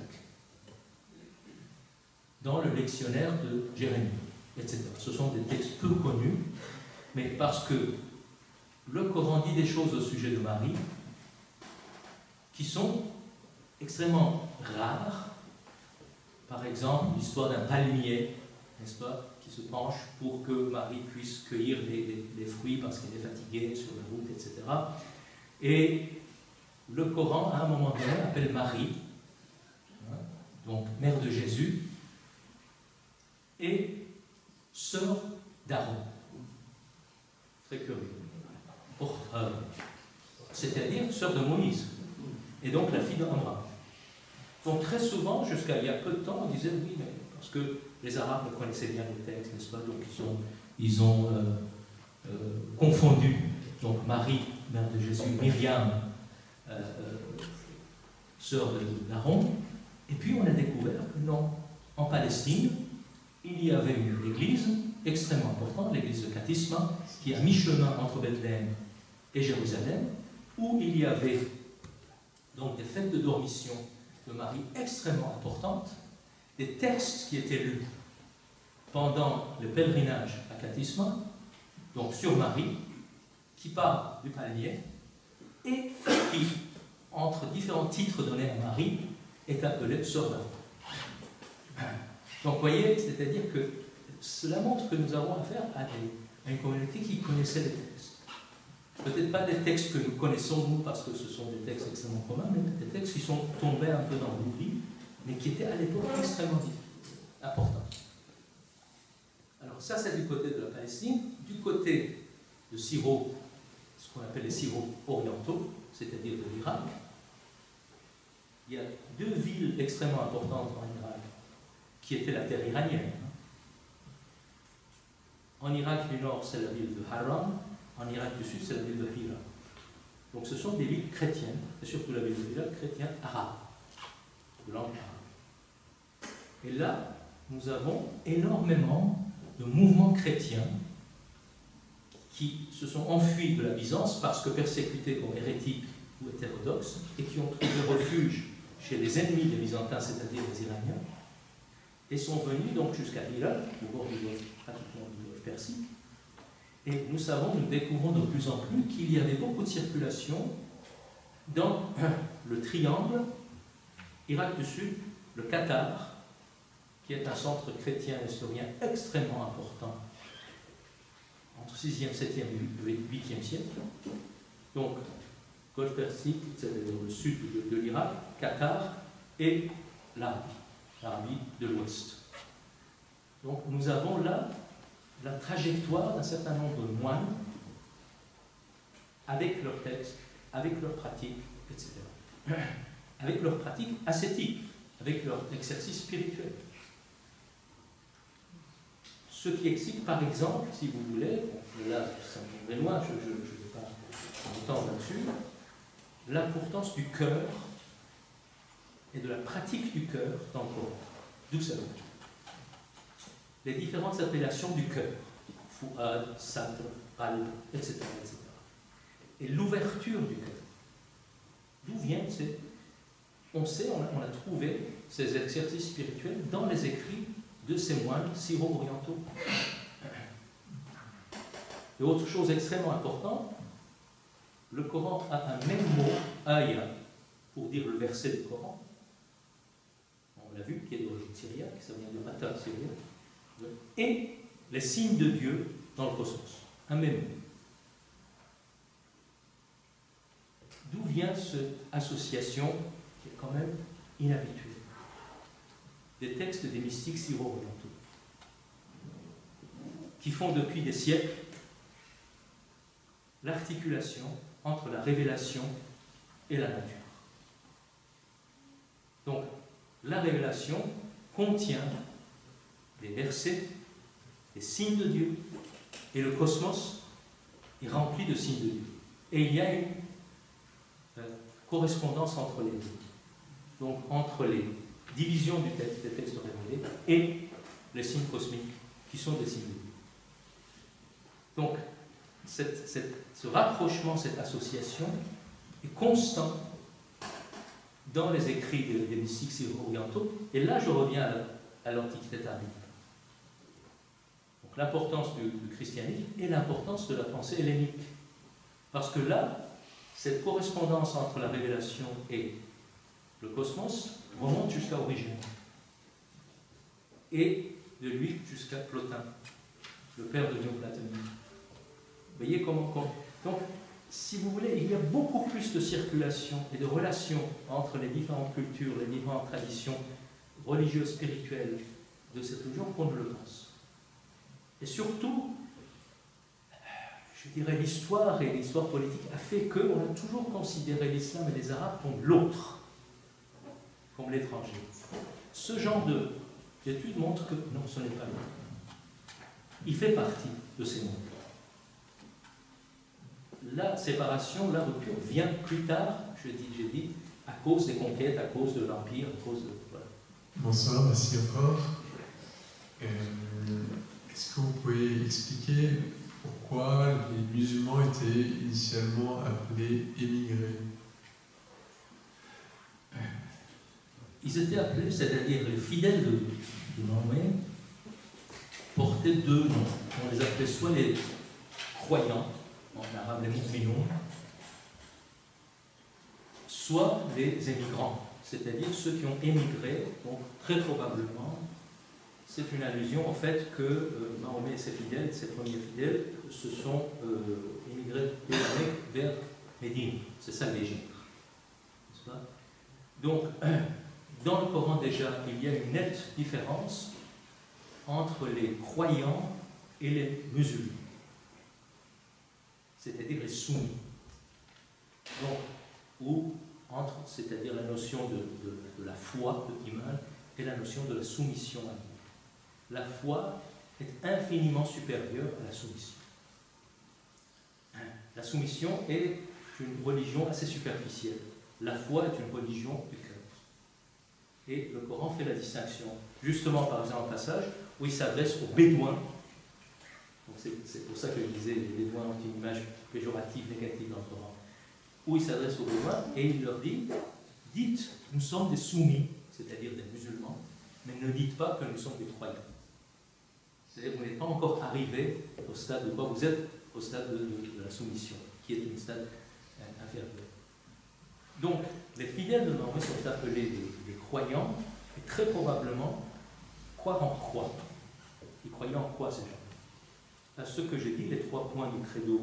dans le lectionnaire de Jérémie, etc. Ce sont des textes peu connus, mais parce que le Coran dit des choses au sujet de Marie qui sont extrêmement rares. Par exemple, l'histoire d'un palmier, n'est-ce pas, qui se penche pour que Marie puisse cueillir les fruits parce qu'elle est fatiguée sur la route, etc. Et le Coran, à un moment donné, appelle Marie, donc mère de Jésus, et sœur d'Aaron. Très curieux. C'est-à-dire sœur de Moïse, et donc la fille d'Amram. Donc très souvent, jusqu'à il y a peu de temps, on disait oui, mais parce que les Arabes connaissaient bien le texte, n'est-ce pas? Donc ils ont confondu donc Marie, mère de Jésus, Myriam, sœur d'Aaron, et puis on a découvert que non, en Palestine, il y avait une église extrêmement importante, l'église de Katisma, qui est à mi-chemin entre Bethléem et Jérusalem, où il y avait donc des fêtes de dormition de Marie extrêmement importantes, des textes qui étaient lus pendant le pèlerinage à Katisma, donc sur Marie, qui part du palmier, et qui, entre différents titres donnés à Marie, est appelée sœur d'Aaron. Donc vous voyez, c'est-à-dire que cela montre que nous avons affaire à une communauté qui connaissait les textes. Peut-être pas des textes que nous connaissons, nous, parce que ce sont des textes extrêmement communs, mais des textes qui sont tombés un peu dans l'oubli, mais qui étaient à l'époque extrêmement importants. Alors ça, c'est du côté de la Palestine. Du côté de Syro, ce qu'on appelle les Syro-orientaux, c'est-à-dire de l'Irak, il y a 2 villes extrêmement importantes en Irak, qui était la terre iranienne. En Irak du Nord, c'est la ville de Haram. En Irak du Sud, c'est la ville de Hira. Donc ce sont des villes chrétiennes, et surtout la ville de Hira, chrétienne arabe, de langue arabe. Et là, nous avons énormément de mouvements chrétiens qui se sont enfuis de la Byzance parce que persécutés comme hérétiques ou hétérodoxes, et qui ont trouvé refuge chez les ennemis des Byzantins, c'est-à-dire les Iraniens, et sont venus donc jusqu'à Hira, au bord du golfe, pratiquement du golfe Persique. Et nous savons, nous découvrons de plus en plus qu'il y avait beaucoup de circulation dans le triangle Irak du Sud, le Qatar, qui est un centre chrétien et historien extrêmement important entre 6e, 7e et 8e siècle. Donc, golfe Persique, c'est-à-dire le sud de l'Irak, Qatar et l'Arabie de l'Ouest. Donc nous avons là la trajectoire d'un certain nombre de moines avec leurs textes, avec leurs pratiques, etc. Avec leurs pratiques ascétiques, avec leur exercice spirituel. Ce qui explique, par exemple, si vous voulez, là, ça me va loin, je ne vais pas m'étendre là-dessus, l'importance du cœur et de la pratique du cœur dans le Coran. D'où ça vient. Les différentes appellations du cœur, Fouad, Sadr, Qalb, etc., etc. Et l'ouverture du cœur. D'où vient c'est on a trouvé ces exercices spirituels dans les écrits de ces moines syro-orientaux. Et autre chose extrêmement importante, le Coran a un même mot, ayah, pour dire le verset du Coran. On l'a vu, qui est d'origine syriaque, ça vient de Atta syrien. Et les signes de Dieu dans le cosmos. Un même mot. D'où vient cette association qui est quand même inhabituelle des textes des mystiques syro-orientaux qui font depuis des siècles l'articulation entre la révélation et la nature. Donc, la révélation contient des versets, des signes de Dieu, et le cosmos est rempli de signes de Dieu. Et il y a une correspondance entre les deux. Donc, entre les divisions du texte, des textes révélés, et les signes cosmiques, qui sont des signes de Dieu. Donc, ce rapprochement, cette association, est constant dans les écrits des mystiques syro-orientaux. Et là, je reviens à l'Antiquité tardive. Donc, l'importance du christianisme et l'importance de la pensée hellénique. Parce que là, cette correspondance entre la révélation et le cosmos remonte jusqu'à Origène. Et de lui jusqu'à Plotin, le père de Néoplatonisme. Vous voyez comment... Donc, si vous voulez, il y a beaucoup plus de circulation et de relations entre les différentes cultures, les différentes traditions religieuses, spirituelles de cette religion qu'on ne le pense. Et surtout, je dirais, l'histoire et l'histoire politique a fait qu'on a toujours considéré l'islam et les Arabes comme l'autre, comme l'étranger. Ce genre d'études montre que non, ce n'est pas l'autre. Il fait partie de ces mondes. La séparation, la rupture vient plus tard, j'ai dit, à cause des conquêtes, à cause de l'Empire, à cause de... Voilà. Bonsoir, merci encore. Est-ce que vous pouvez expliquer pourquoi les musulmans étaient initialement appelés émigrés? Ils étaient appelés, c'est-à-dire les fidèles de Mahomet, portaient deux noms. On les appelait soit les croyants, en arabe les mu'minun, soit les émigrants, c'est-à-dire ceux qui ont émigré. Donc très probablement, c'est une allusion au fait que Mahomet et ses fidèles, ses premiers fidèles, se sont émigrés vers Médine. C'est ça l'Égypte. N'est-ce pas? Donc, dans le Coran déjà, il y a une nette différence entre les croyants et les musulmans, c'est-à-dire les soumis. Donc, ou entre, c'est-à-dire la notion de la foi, de l'iman, et la notion de la soumission à Dieu. La foi est infiniment supérieure à la soumission. La soumission est une religion assez superficielle. La foi est une religion du cœur. Et le Coran fait la distinction. Justement, par exemple, un passage où il s'adresse aux Bédouins. C'est pour ça que je disais les Bédouins ont une image péjorative, négative dans le Coran. Où il s'adresse aux Bédouins et il leur dit: dites, nous sommes des soumis, c'est-à-dire des musulmans, mais ne dites pas que nous sommes des croyants. C'est-à-dire que vous n'êtes pas encore arrivé au stade de quoi vous êtes, au stade de la soumission, qui est une stade inférieur. Donc, les fidèles de Mahomet sont appelés des croyants, et très probablement croire en quoi? Ils croyaient en quoi, ces gens? À ce que j'ai dit, les trois points du credo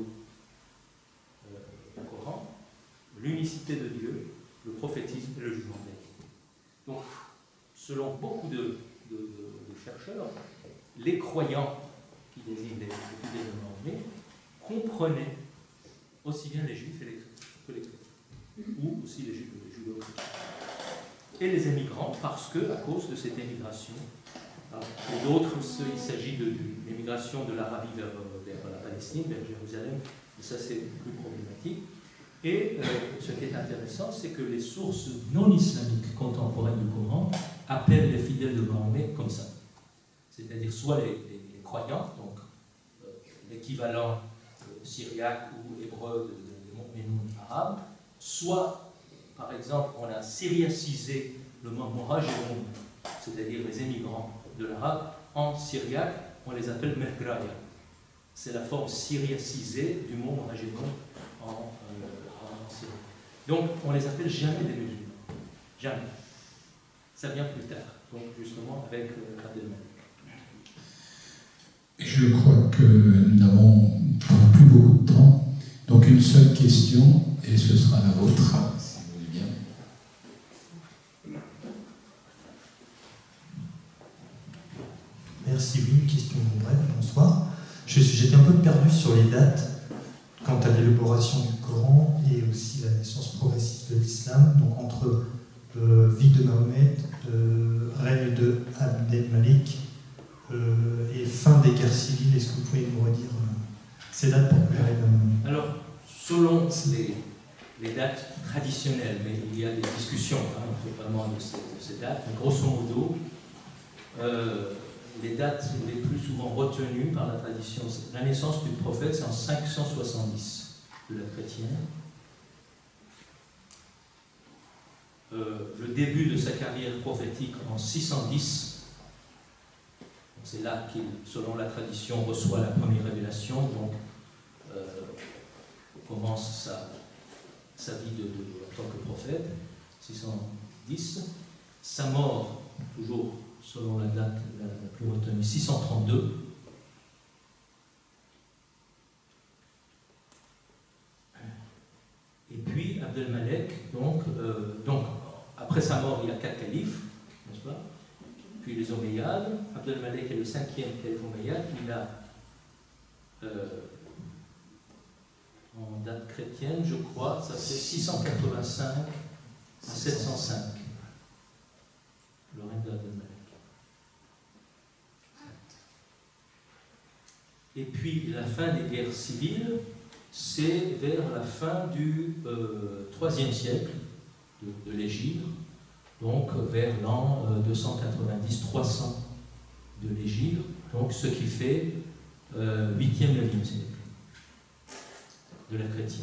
du Coran: l'unicité de Dieu, le prophétisme et le jugement dernier. Donc, selon beaucoup de chercheurs, les croyants, qui désignent les fidèles de Mahomet, comprenaient aussi bien les juifs que les chrétiens, ou aussi les juifs que les judéo-chrétiens. Et les émigrants, parce que, à cause de cette émigration, pour d'autres, il s'agit de l'émigration de l'Arabie vers la Palestine, vers Jérusalem, et ça c'est plus problématique. Et ce qui est intéressant, c'est que les sources non islamiques contemporaines du Coran appellent les fidèles de Mahomet comme ça. C'est-à-dire soit les croyants, donc l'équivalent syriaque ou hébreu des noms arabes, soit, par exemple, on a syriacisé le mot Muhajirun, c'est-à-dire les émigrants de l'arabe, en syriaque, on les appelle Mehgraya. C'est la forme syriacisée du mot Muhajirun en Syrie. Donc, on les appelle jamais des musulmans. Jamais. Ça vient plus tard. Donc, justement, avec Abdelmalek. Je crois que nous n'avons plus beaucoup de temps. Donc, une seule question, et ce sera la vôtre, si vous voulez bien. Merci, oui, une question brève, bonsoir. J'étais un peu perdu sur les dates quant à l'élaboration du Coran et aussi la naissance progressive de l'islam, donc entre vie de Mahomet, règne de Abdelmalek et fin des guerres civiles. Est-ce que vous pouvez nous redire ces dates pour clairer Alors, selon les dates traditionnelles, mais il y a des discussions vraiment de ces dates, mais grosso modo, les dates les plus souvent retenues par la tradition, la naissance du prophète, c'est en 570 de la chrétienne. Le début de sa carrière prophétique en 610. C'est là qu'il, selon la tradition, reçoit la première révélation, donc commence sa vie en tant que prophète, 610. Sa mort, toujours selon la date la plus retenue, 632. Et puis Abdelmalek, donc après sa mort, il y a 4 califes, n'est-ce pas? Puis les Omeyyades. Abdelmalek est le 5e calife Omeyyade. Il a, en date chrétienne, je crois, ça fait 685 à 705, le règne d'Abdelmalek. Et puis la fin des guerres civiles, c'est vers la fin du IIIe siècle de l'Hégire, donc vers l'an 290-300 de l'Hégire, donc ce qui fait 8e, 9e siècle de la chrétienne.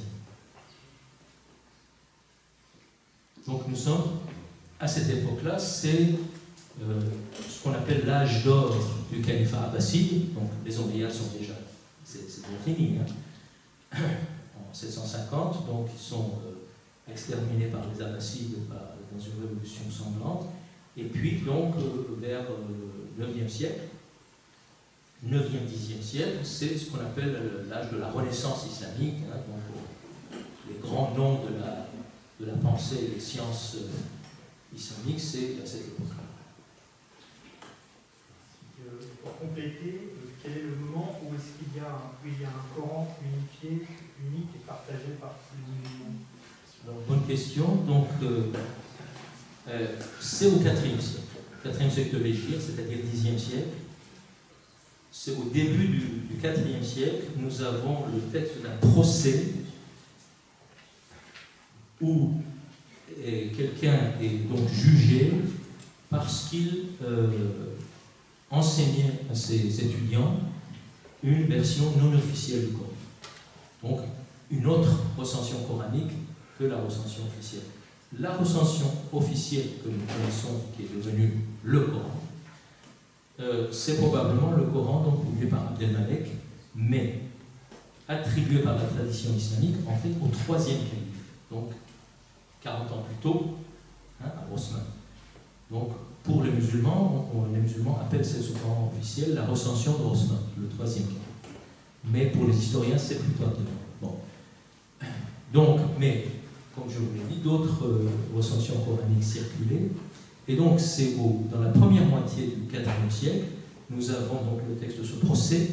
Donc nous sommes, à cette époque-là, c'est ce qu'on appelle l'âge d'or du califat abbasside. Donc les Omeyyades sont déjà, c'est bien fini, hein. En 750, donc ils sont exterminés par les Abbassides dans une révolution sanglante. Et puis donc vers le 9e siècle, 9e, 10e siècle, c'est ce qu'on appelle l'âge de la Renaissance islamique, hein. Donc les grands noms de la pensée et des sciences islamiques, c'est à cette époque-là. Pour compléter, quel est le moment où est-ce qu'il y a un Coran unifié, unique et partagé par tous les musulmans? Alors, bonne question. Donc, c'est au 4e siècle. 4e siècle de l'Hégire, c'est-à-dire 10e siècle. C'est au début du 4e siècle, nous avons le texte d'un procès où quelqu'un est donc jugé parce qu'il enseignait à ses étudiants une version non officielle du Coran. Donc, une autre recension coranique que la recension officielle. La recension officielle que nous connaissons, qui est devenue le Coran, c'est probablement le Coran donc publié par Abdelmalek, mais attribué par la tradition islamique en fait au 3e calife, donc 40 ans plus tôt, hein, à Osman. Donc pour les musulmans appellent ce Coran officiel la recension de Osman, le 3e calife. Mais pour les historiens, c'est plutôt Abdelmalek. Bon. Donc, mais comme je vous l'ai dit, d'autres recensions coraniques circulaient. Et donc, c'est dans la première moitié du IVe siècle nous avons donc le texte de ce procès,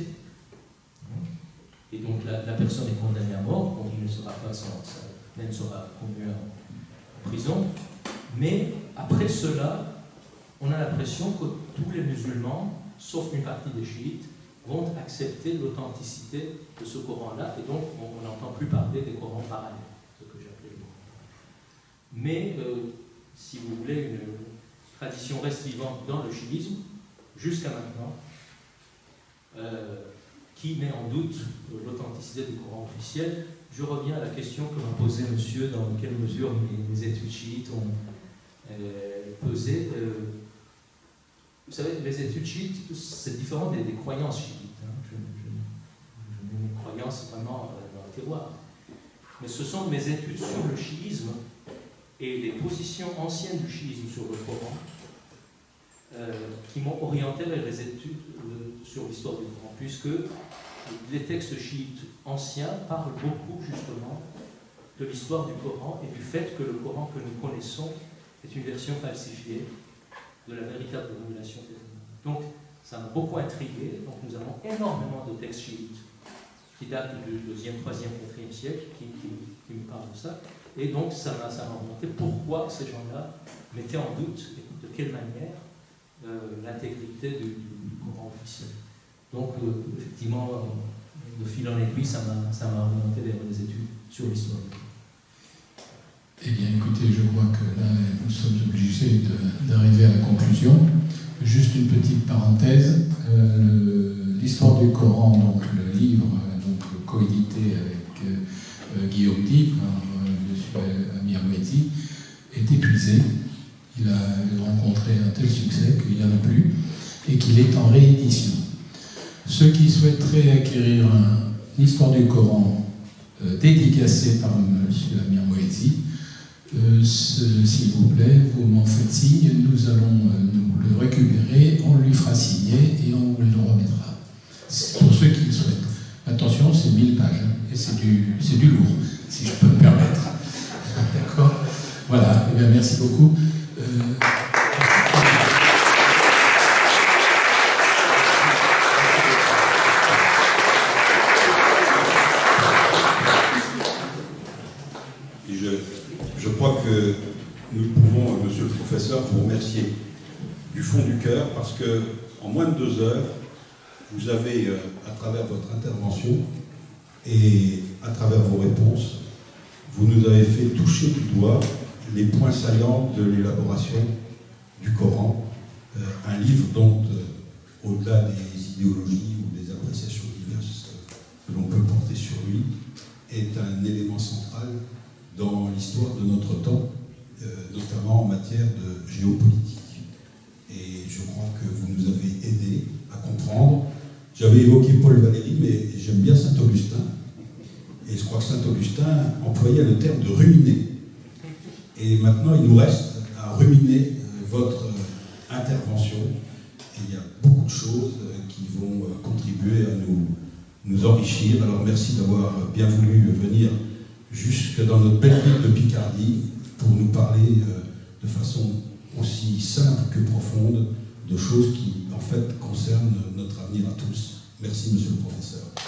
et donc la personne est condamnée à mort, donc il ne sera pas, sa peine sera conduite en prison, mais après cela, on a l'impression que tous les musulmans, sauf une partie des chiites, vont accepter l'authenticité de ce Coran-là, et donc on n'entend plus parler des Corans parallèles, ce que j'appelais le Coran. Mais, si vous voulez, une tradition reste vivante dans le chiisme, jusqu'à maintenant, qui met en doute l'authenticité du Coran officiel. Je reviens à la question que m'a posée monsieur, dans quelle mesure mes études chiites ont pesé. Vous savez, les études chiites, c'est différent des croyances chiites. Hein. Je mets mes croyances vraiment dans le terroir. Mais ce sont mes études sur le chiisme et les positions anciennes du chiisme sur le Coran qui m'ont orienté vers les études sur l'histoire du Coran, puisque les textes chiites anciens parlent beaucoup justement de l'histoire du Coran et du fait que le Coran que nous connaissons est une version falsifiée de la véritable révélation des hommes. Donc ça m'a beaucoup intrigué. Donc nous avons énormément de textes chiites qui datent du 2e, 3e, 4e siècle qui me parlent de ça. Et donc ça m'a remonté pourquoi ces gens-là mettaient en doute, de quelle manière, l'intégrité du Coran officiel. Donc, effectivement, de fil en aiguille, ça m'a orienté vers des études sur l'histoire. Eh bien, écoutez, je vois que là, nous sommes obligés d'arriver à la conclusion. Juste une petite parenthèse. L'histoire du Coran, donc le livre coédité avec Guillaume Di par M. Amir Mehdi, est épuisé. Il a rencontré un tel succès qu'il n'y en a plus et qu'il est en réédition. Ceux qui souhaiteraient acquérir une histoire du Coran dédicacée par M. Amir Mehdi, s'il vous plaît, vous m'en faites signe, nous allons nous le récupérer, on lui fera signer et on le remettra. Pour ceux qui le souhaitent. Attention, c'est 1000 pages, et c'est du lourd, si je peux me permettre. D'accord ? Voilà, eh bien, merci beaucoup. Je crois que nous pouvons, monsieur le professeur, vous remercier du fond du cœur, parce que en moins de 2 heures, vous avez, à travers votre intervention et à travers vos réponses, vous nous avez fait toucher du doigt les points saillants de l'élaboration du Coran, un livre dont, au-delà des idéologies ou des appréciations diverses que l'on peut porter sur lui, est un élément central dans l'histoire de notre temps, notamment en matière de géopolitique. Et je crois que vous nous avez aidés à comprendre. J'avais évoqué Paul Valéry, mais j'aime bien Saint-Augustin. Et je crois que Saint-Augustin employait le terme de ruminer. Et maintenant, il nous reste à ruminer votre intervention. Et il y a beaucoup de choses qui vont contribuer à nous enrichir. Alors merci d'avoir bien voulu venir jusque dans notre belle ville de Picardie pour nous parler de façon aussi simple que profonde de choses qui, en fait, concernent notre avenir à tous. Merci, monsieur le professeur.